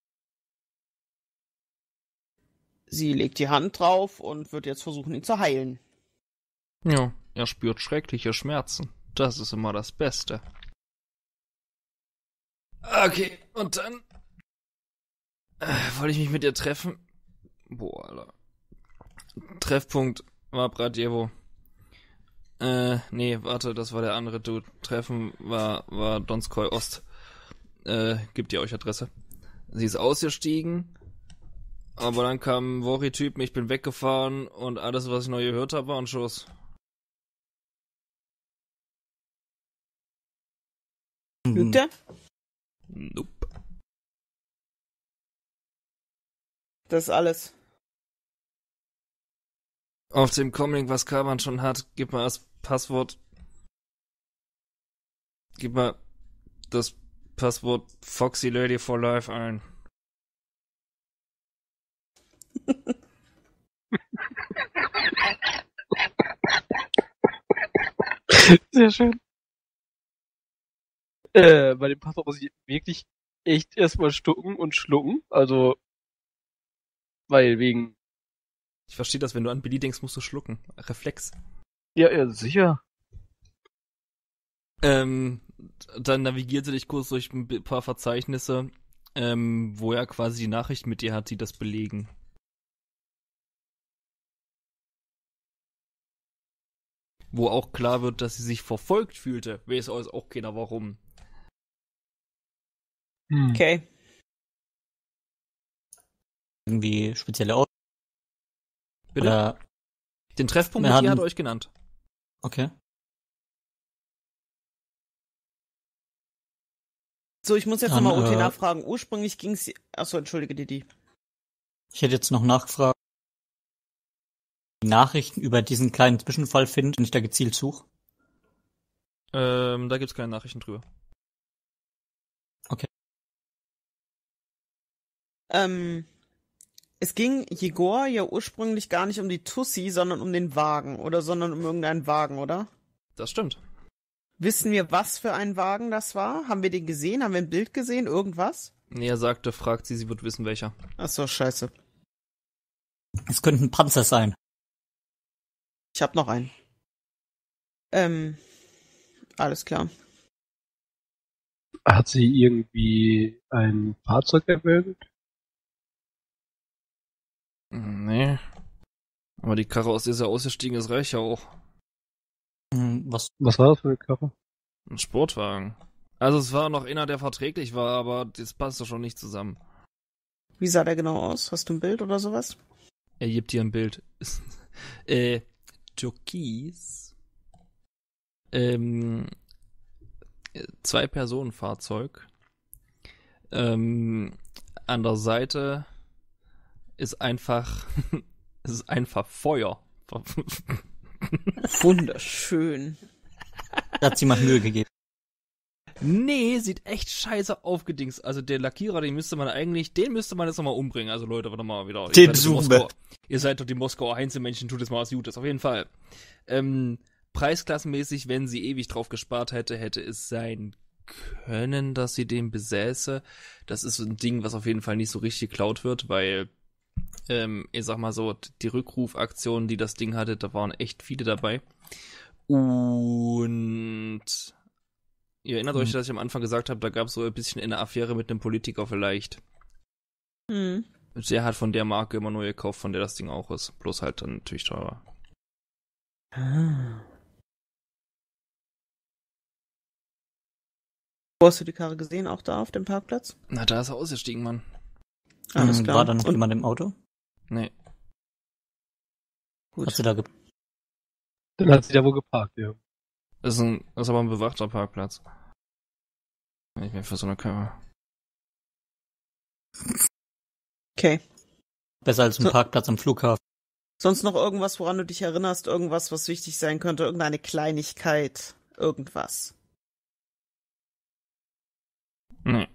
Sie legt die Hand drauf und wird jetzt versuchen, ihn zu heilen. Ja, er spürt schreckliche Schmerzen. Das ist immer das Beste. Okay, und dann äh, wollte ich mich mit ihr treffen. Boah, Alter. Treffpunkt war Bratjewo. Äh, nee, warte, das war der andere Dude. Treffen war, war Donskoi Ost. Äh, gibt ihr euch Adresse. Sie ist ausgestiegen, aber dann kam ein Wori-Typ, ich bin weggefahren und alles, was ich noch gehört habe, war ein Schuss. Lügt er? Nope. Das ist alles. Auf dem Comlink, was Kaban schon hat, gib mal das Passwort. Gib mal das Passwort Foxy Lady for Life ein. Sehr schön. Äh, bei dem Passwort muss ich wirklich echt erstmal stucken und schlucken. Also, weil wegen... Ich verstehe das, wenn du an Billy denkst, musst du schlucken. Reflex. Ja, ja, sicher. Ähm, dann navigierte dich kurz durch ein paar Verzeichnisse, ähm, wo er quasi die Nachrichten mit dir hat, die das belegen. Wo auch klar wird, dass sie sich verfolgt fühlte. Weiß auch keiner warum. Hm. Okay. Irgendwie spezielle Ort. Bitte? Oder, Den Treffpunkt Wir mit ihr hatten- hat er euch genannt. okay. So, ich muss jetzt Dann, nochmal O T äh, nachfragen. Ursprünglich ging es... Achso, entschuldige, Didi. Ich hätte jetzt noch nachgefragt, die Nachrichten über diesen kleinen Zwischenfall finden, wenn ich da gezielt suche. Ähm, da gibt's keine Nachrichten drüber. Ähm, es ging Jegor ja ursprünglich gar nicht um die Tussi, sondern um den Wagen. Oder sondern um irgendeinen Wagen, oder? Das stimmt. Wissen wir, was für ein Wagen das war? Haben wir den gesehen? Haben wir ein Bild gesehen? Irgendwas? Nee, er sagte, fragt sie, sie wird wissen, welcher. Achso, scheiße. Es könnte ein Panzer sein. Ich hab noch einen. Ähm, alles klar. Hat sie irgendwie ein Fahrzeug erwähnt? Nee. Aber die Karre, aus der sie ausgestiegen ist, reicht ja auch. Hm, Was? Was war das für eine Karre? Ein Sportwagen. Also es war noch einer, der verträglich war, aber das passt doch schon nicht zusammen. Wie sah der genau aus? Hast du ein Bild oder sowas? Er gibt dir ein Bild. äh, Türkis. Ähm, Zwei-Personen-Fahrzeug. Ähm, an der Seite ist einfach, ist einfach Feuer. Wunderschön. Da hat jemand Mühe gegeben. Nee, sieht echt scheiße aufgedingst. Also der Lackierer, den müsste man eigentlich, den müsste man jetzt nochmal umbringen. Also Leute, warte mal wieder. Ihr Den seid doch die suchen wir. Moskauer- Ihr seid doch die Moskauer Heinzelmännchen, tut es mal was Gutes. Auf jeden Fall. Ähm, preisklassenmäßig, wenn sie ewig drauf gespart hätte, hätte es sein können, dass sie den besäße. Das ist so ein Ding, was auf jeden Fall nicht so richtig geklaut wird, weil, ähm, ich sag mal so, die Rückrufaktionen, die das Ding hatte, da waren echt viele dabei. Und ihr erinnert euch, Hm. dass ich am Anfang gesagt habe, da gab es so ein bisschen eine Affäre mit einem Politiker vielleicht. Hm. Der hat von der Marke immer nur gekauft, von der das Ding auch ist. Bloß halt dann natürlich teurer. Ah. Wo hast du die Karre gesehen? Auch da auf dem Parkplatz? Na, da ist er ausgestiegen, Mann. Alles Ähm, klar. War da noch Und- jemand im Auto? Nee. Gut. Hat sie da ge Dann hat sie da wohl geparkt, ja. Das ist, ein, das ist aber ein bewachter Parkplatz. Nicht mehr für so eine Karre. Okay. Besser als ein So- Parkplatz am Flughafen. Sonst noch irgendwas, woran du dich erinnerst? Irgendwas, was wichtig sein könnte? Irgendeine Kleinigkeit? Irgendwas? Nee.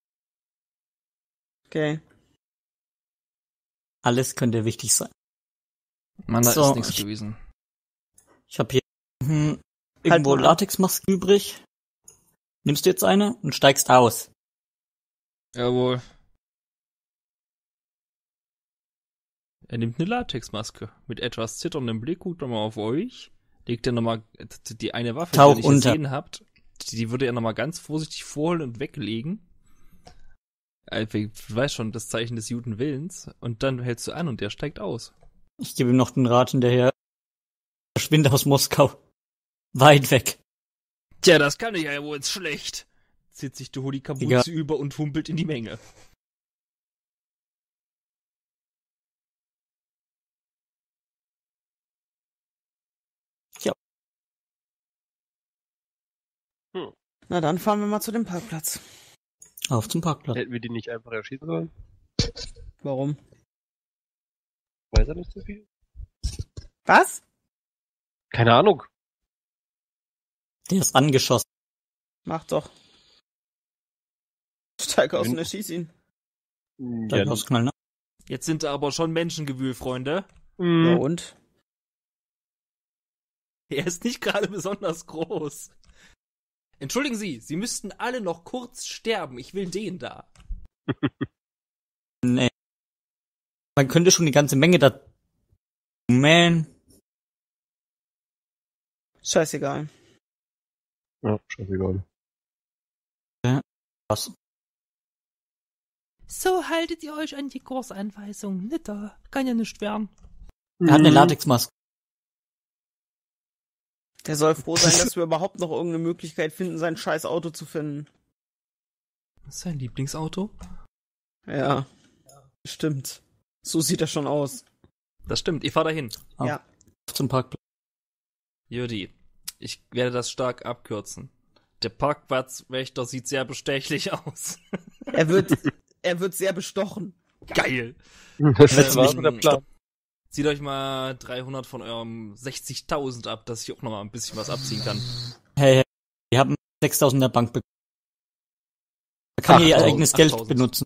Okay. Alles könnte wichtig sein. Mann, da So, ist nichts ich- gewesen. Ich habe hier hm, irgendwo mal an. Latexmasken übrig. Nimmst du jetzt eine und steigst aus. Jawohl. Er nimmt eine Latexmaske. Mit etwas zitterndem Blick guckt er mal auf euch. Legt er nochmal die eine Waffe, Tauch die ihr nicht unter. gesehen habt. Die würde er nochmal ganz vorsichtig vorholen und weglegen. Also, ich weiß schon, das Zeichen des guten Willens. Und dann hältst du an und der steigt aus. Ich gebe ihm noch den Rat hinterher. Verschwinde aus Moskau. Weit weg. Tja, das kann ich ja wohl schlecht. Zieht sich die Hoodie-Kapuze Egal. über und humpelt in die Menge. Na dann fahren wir mal zu dem Parkplatz. Auf zum Parkplatz. Hätten wir die nicht einfach erschießen sollen? Warum? Weiß er nicht so viel? Was? Keine Ahnung. Der ist angeschossen. Mach doch. Steig aus Wenn- und erschieß ihn. Soll Ja, ich ausknallen, ne? Jetzt sind da aber schon Menschengewühl, Freunde. Ja mhm. und? Er ist nicht gerade besonders groß. Entschuldigen Sie, Sie müssten alle noch kurz sterben. Ich will den da. Nee. Man könnte schon die ganze Menge da... Man. Scheißegal. Ja, scheißegal. Was? So haltet ihr euch an die Kursanweisungen. Nicht da. Kann ja nicht werden. Er hat eine Latexmaske. Der soll froh sein, dass wir überhaupt noch irgendeine Möglichkeit finden, sein scheiß Auto zu finden. Das ist sein Lieblingsauto. Ja. Stimmt. So sieht er schon aus. Das stimmt, ich fahr dahin. Auf Ja. zum Parkplatz. Jodi, ich werde das stark abkürzen. Der Parkplatzwächter sieht sehr bestechlich aus. Er wird, er wird sehr bestochen. Geil. Das Ähm, war so der Plan. Zieht euch mal dreihundert von eurem sechzigtausend ab, dass ich auch noch mal ein bisschen was abziehen kann. Hey, hey, wir haben sechstausend in der Bank bekommen. Da kann ihr ihr achttausend, eigenes Geld achttausend. benutzen.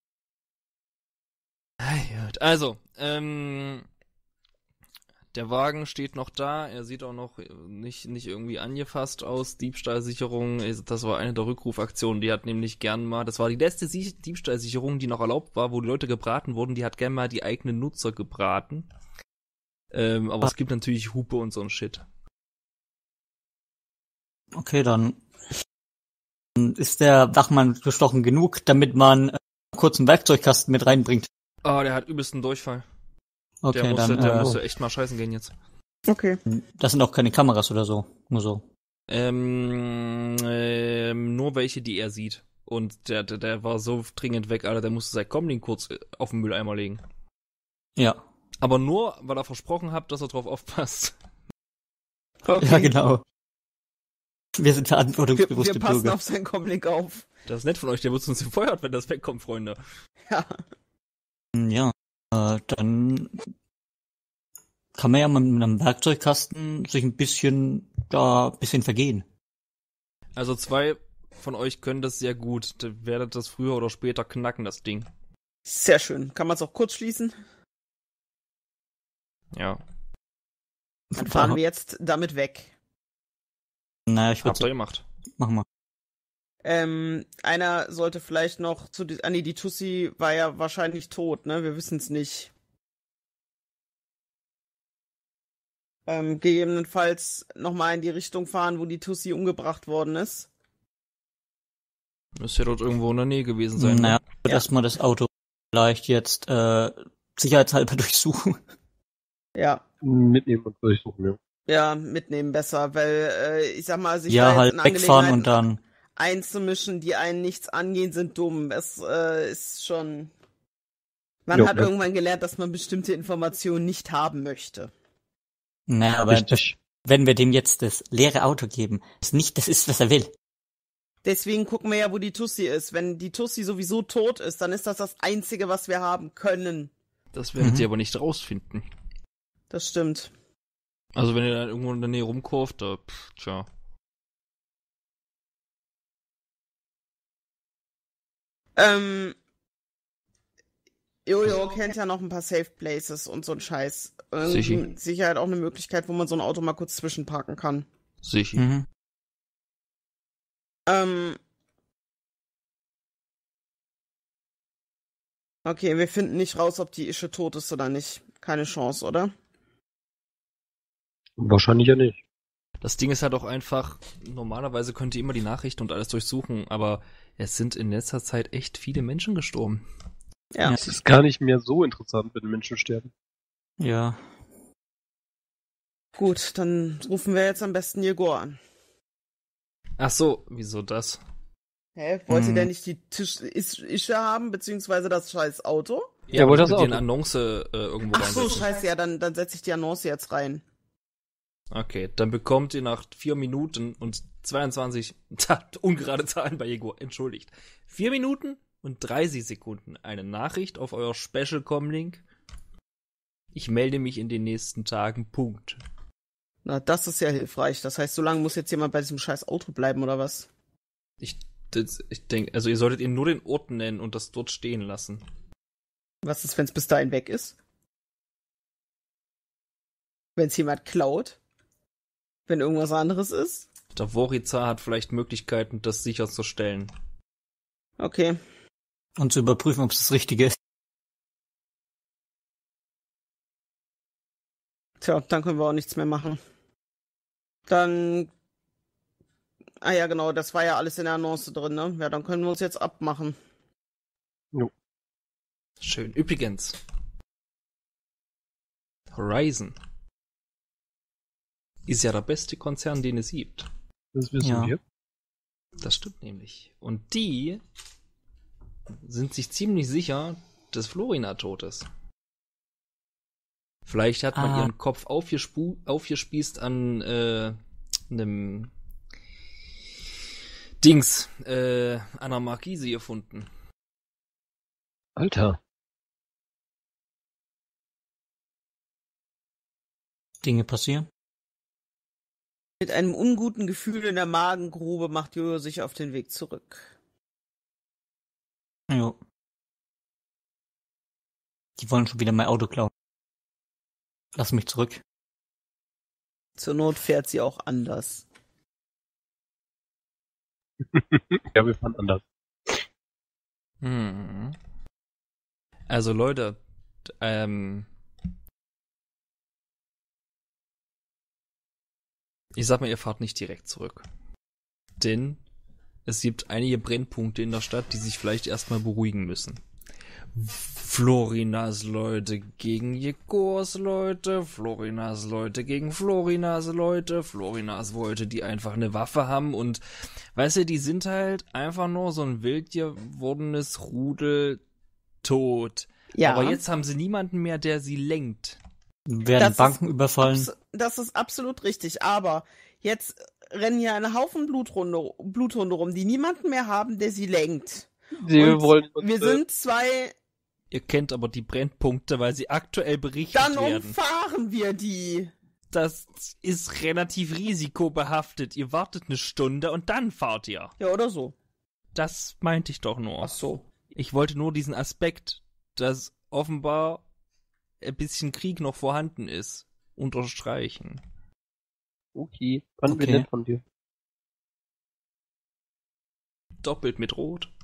Also, ähm, der Wagen steht noch da. Er sieht auch noch nicht, nicht irgendwie angefasst aus. Diebstahlsicherung, das war eine der Rückrufaktionen. Die hat nämlich gern mal, das war die letzte Sie- Diebstahlsicherung, die noch erlaubt war, wo die Leute gebraten wurden. Die hat gern mal die eigenen Nutzer gebraten. Ähm, aber es gibt natürlich Hupe und so ein Shit. Okay, dann ist der Wachmann bestochen genug, damit man äh, kurz einen Werkzeugkasten mit reinbringt. Ah, der hat übelsten Durchfall. Okay, der musste, dann der äh, musste echt mal scheißen gehen jetzt. Okay. das sind auch keine Kameras oder so. Nur so. Ähm, ähm, nur welche, die er sieht. Und der, der, der war so dringend weg, Alter, der musste sein Comlink kurz äh, auf den Mülleimer legen. Ja. Aber nur, weil er versprochen hat, dass er drauf aufpasst. okay. Ja, genau. Wir sind Wir, verantwortungsbewusste wir passen Bürger. auf seinen Comlink auf. Das ist nett von euch, der wird uns gefeuert, wenn das wegkommt, Freunde. Ja. Ja, äh, dann kann man ja mal mit einem Werkzeugkasten sich ein bisschen da ein bisschen vergehen. Also zwei von euch können das sehr gut. Da werdet das früher oder später knacken, das Ding. Sehr schön. Kann man es auch kurz schließen? Ja. Dann fahren wir jetzt damit weg. Naja, ich Habt ihr würde gemacht. machen wir. Ähm, einer sollte vielleicht noch zu die, ah nee, die Tussi war ja wahrscheinlich tot, ne? Wir wissen es nicht. Ähm, gegebenenfalls nochmal in die Richtung fahren, wo die Tussi umgebracht worden ist. Müsste ja dort irgendwo in der Nähe gewesen sein. Naja, Ne? ich würde Ja. erstmal das Auto vielleicht jetzt äh, sicherheitshalber durchsuchen. Ja. Mitnehmen und durchsuchen, ja. Ja, mitnehmen besser, weil, äh, ich sag mal, sich Ja, da halt jetzt in wegfahren Angelegenheiten und dann. einzumischen, die einen nichts angehen, sind dumm. Es äh, ist schon... Man Jo, hat ne? irgendwann gelernt, dass man bestimmte Informationen nicht haben möchte. Naja, aber das, Richtig. wenn wir dem jetzt das leere Auto geben, ist nicht das ist, was er will. Deswegen gucken wir ja, wo die Tussi ist. Wenn die Tussi sowieso tot ist, dann ist das das Einzige, was wir haben können. Das werden Mhm. sie aber nicht rausfinden. Das stimmt. Also wenn ihr dann irgendwo in der Nähe rumkurft, da, pff, tja. Ähm, Jojo kennt ja noch ein paar Safe Places und so ein Scheiß. Irgendwie Sicher. mit Sicherheit auch eine Möglichkeit, wo man so ein Auto mal kurz zwischenparken kann. Sicher. Mhm. Ähm. Okay, wir finden nicht raus, ob die Ische tot ist oder nicht. Keine Chance, oder? Wahrscheinlich ja nicht. Das Ding ist halt auch einfach, normalerweise könnt ihr immer die Nachrichten und alles durchsuchen, aber es sind in letzter Zeit echt viele Menschen gestorben. Ja. Es ist gar nicht mehr so interessant, wenn Menschen sterben. Ja. Gut, dann rufen wir jetzt am besten Jegor an. Ach so, wieso das? Hä? Wollt ihr Hm. denn nicht die Tisch Is Ische haben, beziehungsweise das scheiß Auto? Ja, wollte ich das würd dir auch. eine Annonce äh, irgendwo Ach so, reinsetzen. scheiße, ja, dann, dann setze ich die Annonce jetzt rein. Okay, dann bekommt ihr nach vier Minuten und zweiundzwanzig, ta, ungerade Zahlen bei Jegor, entschuldigt. Vier Minuten und dreißig Sekunden eine Nachricht auf euer Special-Com-Link. Ich melde mich in den nächsten Tagen, Punkt. Na, das ist ja hilfreich. Das heißt, so lange muss jetzt jemand bei diesem scheiß Auto bleiben, oder was? Ich, das, ich denke, also ihr solltet ihr nur den Ort nennen und das dort stehen lassen. Was ist, wenn es bis dahin weg ist? Wenn es jemand klaut? Wenn irgendwas anderes ist? Der Woriza hat vielleicht Möglichkeiten, das sicherzustellen. Okay. Und zu überprüfen, ob es das Richtige ist. Tja, dann können wir auch nichts mehr machen. Dann. Ah ja, genau, das war ja alles in der Annonce drin, ne? Ja, dann können wir uns jetzt abmachen. Schön. Übrigens. Horizon ist ja der beste Konzern, den es gibt. Das wissen Ja. wir. Das stimmt nämlich. Und die sind sich ziemlich sicher, dass Florina tot ist. Vielleicht hat man Ah. ihren Kopf aufgespu aufgespießt an äh, einem Dings, äh, einer Markise gefunden. Alter. Dinge passieren. Mit einem unguten Gefühl in der Magengrube macht Jojo sich auf den Weg zurück. Jo. Die wollen schon wieder mein Auto klauen. Lass mich zurück. Zur Not fährt sie auch anders. Ja, wir fahren anders. Hm. Also Leute, d- ähm, ich sag mal, ihr fahrt nicht direkt zurück. Denn es gibt einige Brennpunkte in der Stadt, die sich vielleicht erstmal beruhigen müssen. Florinas Leute gegen Jegors Leute, Florinas Leute gegen Florinas Leute, Florinas Leute, die einfach eine Waffe haben und, weißt du, die sind halt einfach nur so ein wild gewordenes Rudel tot. Ja, Aber jetzt haben sie niemanden mehr, der sie lenkt. Werden Das ist Banken überfallen. abs- das ist absolut richtig. Aber jetzt rennen hier eine Haufen Bluthunde, Bluthunde rum, die niemanden mehr haben, der sie lenkt. Wir Und wollen uns, Wir äh, sind zwei, Ihr kennt aber die Brennpunkte, weil sie aktuell berichtet dann werden. umfahren wir die. Das ist relativ risikobehaftet. Ihr wartet eine Stunde und dann fahrt ihr. Ja, oder so. Das meinte ich doch nur. Ach so. Ich wollte nur diesen Aspekt, dass offenbar ein bisschen Krieg noch vorhanden ist, unterstreichen. Okay, fanden wir Okay. nett von dir. Doppelt mit Rot.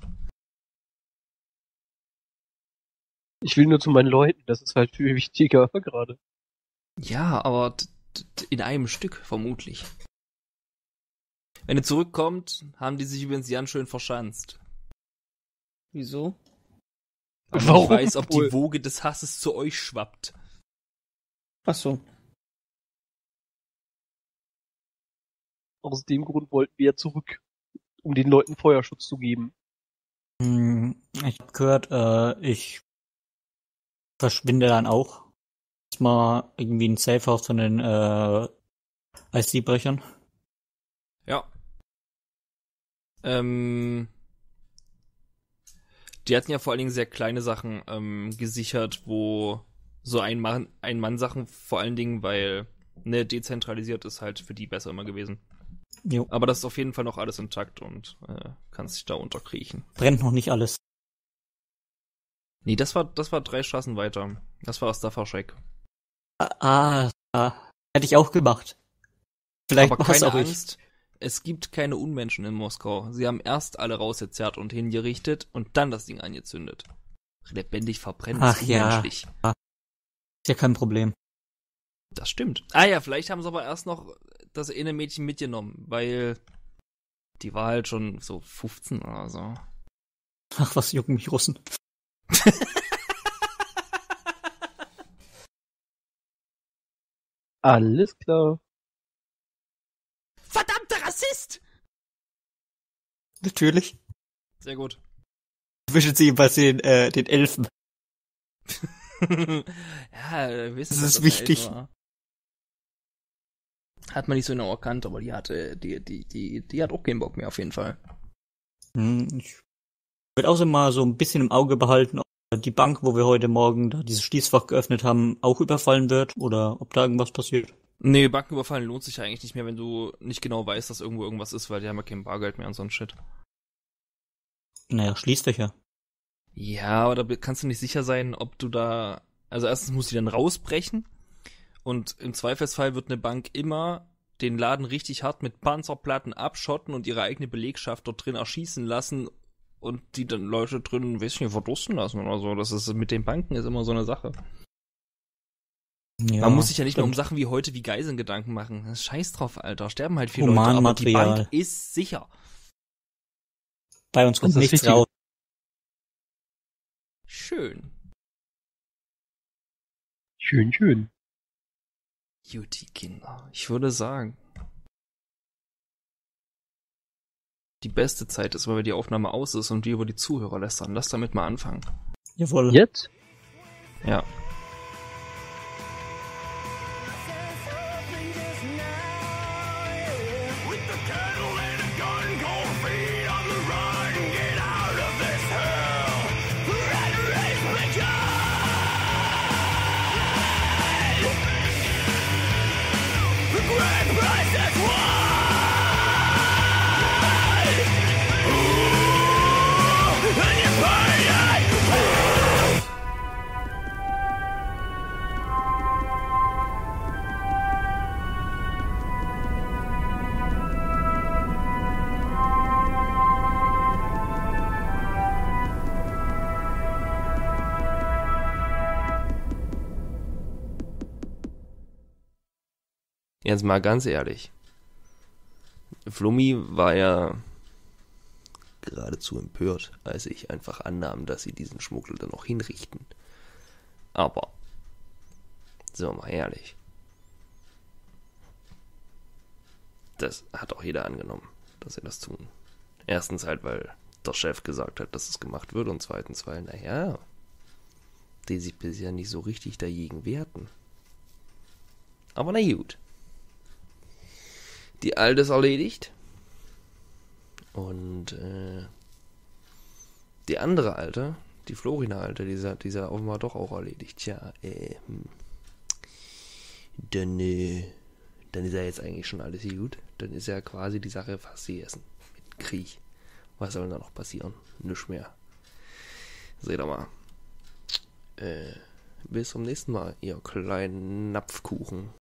Ich will nur zu meinen Leuten, das ist halt viel wichtiger gerade. Ja, aber d- d- in einem Stück vermutlich. Wenn ihr zurückkommt, haben die sich übrigens ganz schön verschanzt. Wieso? Aber Warum ich weiß, ob wohl? die Woge des Hasses zu euch schwappt. Ach so. Aus dem Grund wollten wir ja zurück. um den Leuten Feuerschutz zu geben. Hm, Ich habe gehört, äh, ich verschwinde dann auch. Mal irgendwie ein Safehouse von den äh, I C-Brechern. Ja. Ähm, die hatten ja vor allen Dingen sehr kleine Sachen ähm, gesichert, wo so ein Mann, ein Mann Sachen vor allen Dingen, weil ne, dezentralisiert ist halt für die besser immer gewesen. Jo. Aber das ist auf jeden Fall noch alles intakt und äh, kannst dich da unterkriechen. Brennt noch nicht alles. Nee, das war das war drei Straßen weiter. Das war Staffordshire. Ah, ah, hätte ich auch gemacht. Vielleicht Aber mach's keine auch ich. Angst, es gibt keine Unmenschen in Moskau. Sie haben erst alle rausgezerrt und hingerichtet und dann das Ding angezündet. Lebendig verbrennen Ach ist ja. unmenschlich. Ist ja kein Problem. Das stimmt. Ah ja, vielleicht haben sie aber erst noch das eine Mädchen mitgenommen, weil die war halt schon so fünfzehn oder so. Ach, was jucken mich Russen. Alles klar. Verdammter Rassist! Natürlich. Sehr gut. Wischen Sie jedenfalls den, äh, den Elfen. Ja, wissen, Das dass ist wichtig. eine Elfe war. Hat man nicht so genau erkannt, aber die hatte, die, die, die, die hat auch keinen Bock mehr auf jeden Fall. Hm, ich würde außerdem mal so ein bisschen im Auge behalten, ob die Bank, wo wir heute Morgen da dieses Schließfach geöffnet haben, auch überfallen wird oder ob da irgendwas passiert. Nee, Banken überfallen lohnt sich ja eigentlich nicht mehr, wenn du nicht genau weißt, dass irgendwo irgendwas ist, weil die haben ja kein Bargeld mehr und so ein Shit. Naja, Schließfächer. Ja, aber da kannst du nicht sicher sein, ob du da, also erstens muss die dann rausbrechen und im Zweifelsfall wird eine Bank immer den Laden richtig hart mit Panzerplatten abschotten und ihre eigene Belegschaft dort drin erschießen lassen und die dann Leute drin, weiß ich nicht, verdursten lassen oder so. Das ist mit den Banken ist immer so eine Sache. Ja, Man muss sich ja nicht nur um stimmt. Sachen wie heute wie Geiseln Gedanken machen. Scheiß drauf, Alter. Sterben halt viele Leute, aber die Humanmaterial. Bank ist sicher. Bei uns kommt Das ist nichts wichtig. raus. Schön. Schön, schön. Juti, Kinder. Ich würde sagen, die beste Zeit ist, weil die Aufnahme aus ist und wir über die Zuhörer lästern. Lass damit mal anfangen. Jawohl. Jetzt? Ja. Jetzt mal ganz ehrlich. Flummi war ja geradezu empört, als ich einfach annahm, dass sie diesen Schmuggel dann noch hinrichten. Aber, sind wir mal ehrlich, das hat auch jeder angenommen, dass sie das tun. Erstens halt, weil der Chef gesagt hat, dass es gemacht wird, und zweitens, weil, naja, die sich bisher nicht so richtig dagegen wehrten. Aber na gut. Die Alte ist erledigt. Und äh, die andere Alte, die Florina-Alte, dieser, dieser offenbar doch auch erledigt. Tja, äh, hm. dann, äh, dann ist ja jetzt eigentlich schon alles gut. Dann ist ja quasi die Sache fast gegessen. Mit Krieg. Was soll da noch passieren? Nichts mehr. Seht ihr mal. Äh, bis zum nächsten Mal, ihr kleinen Napfkuchen.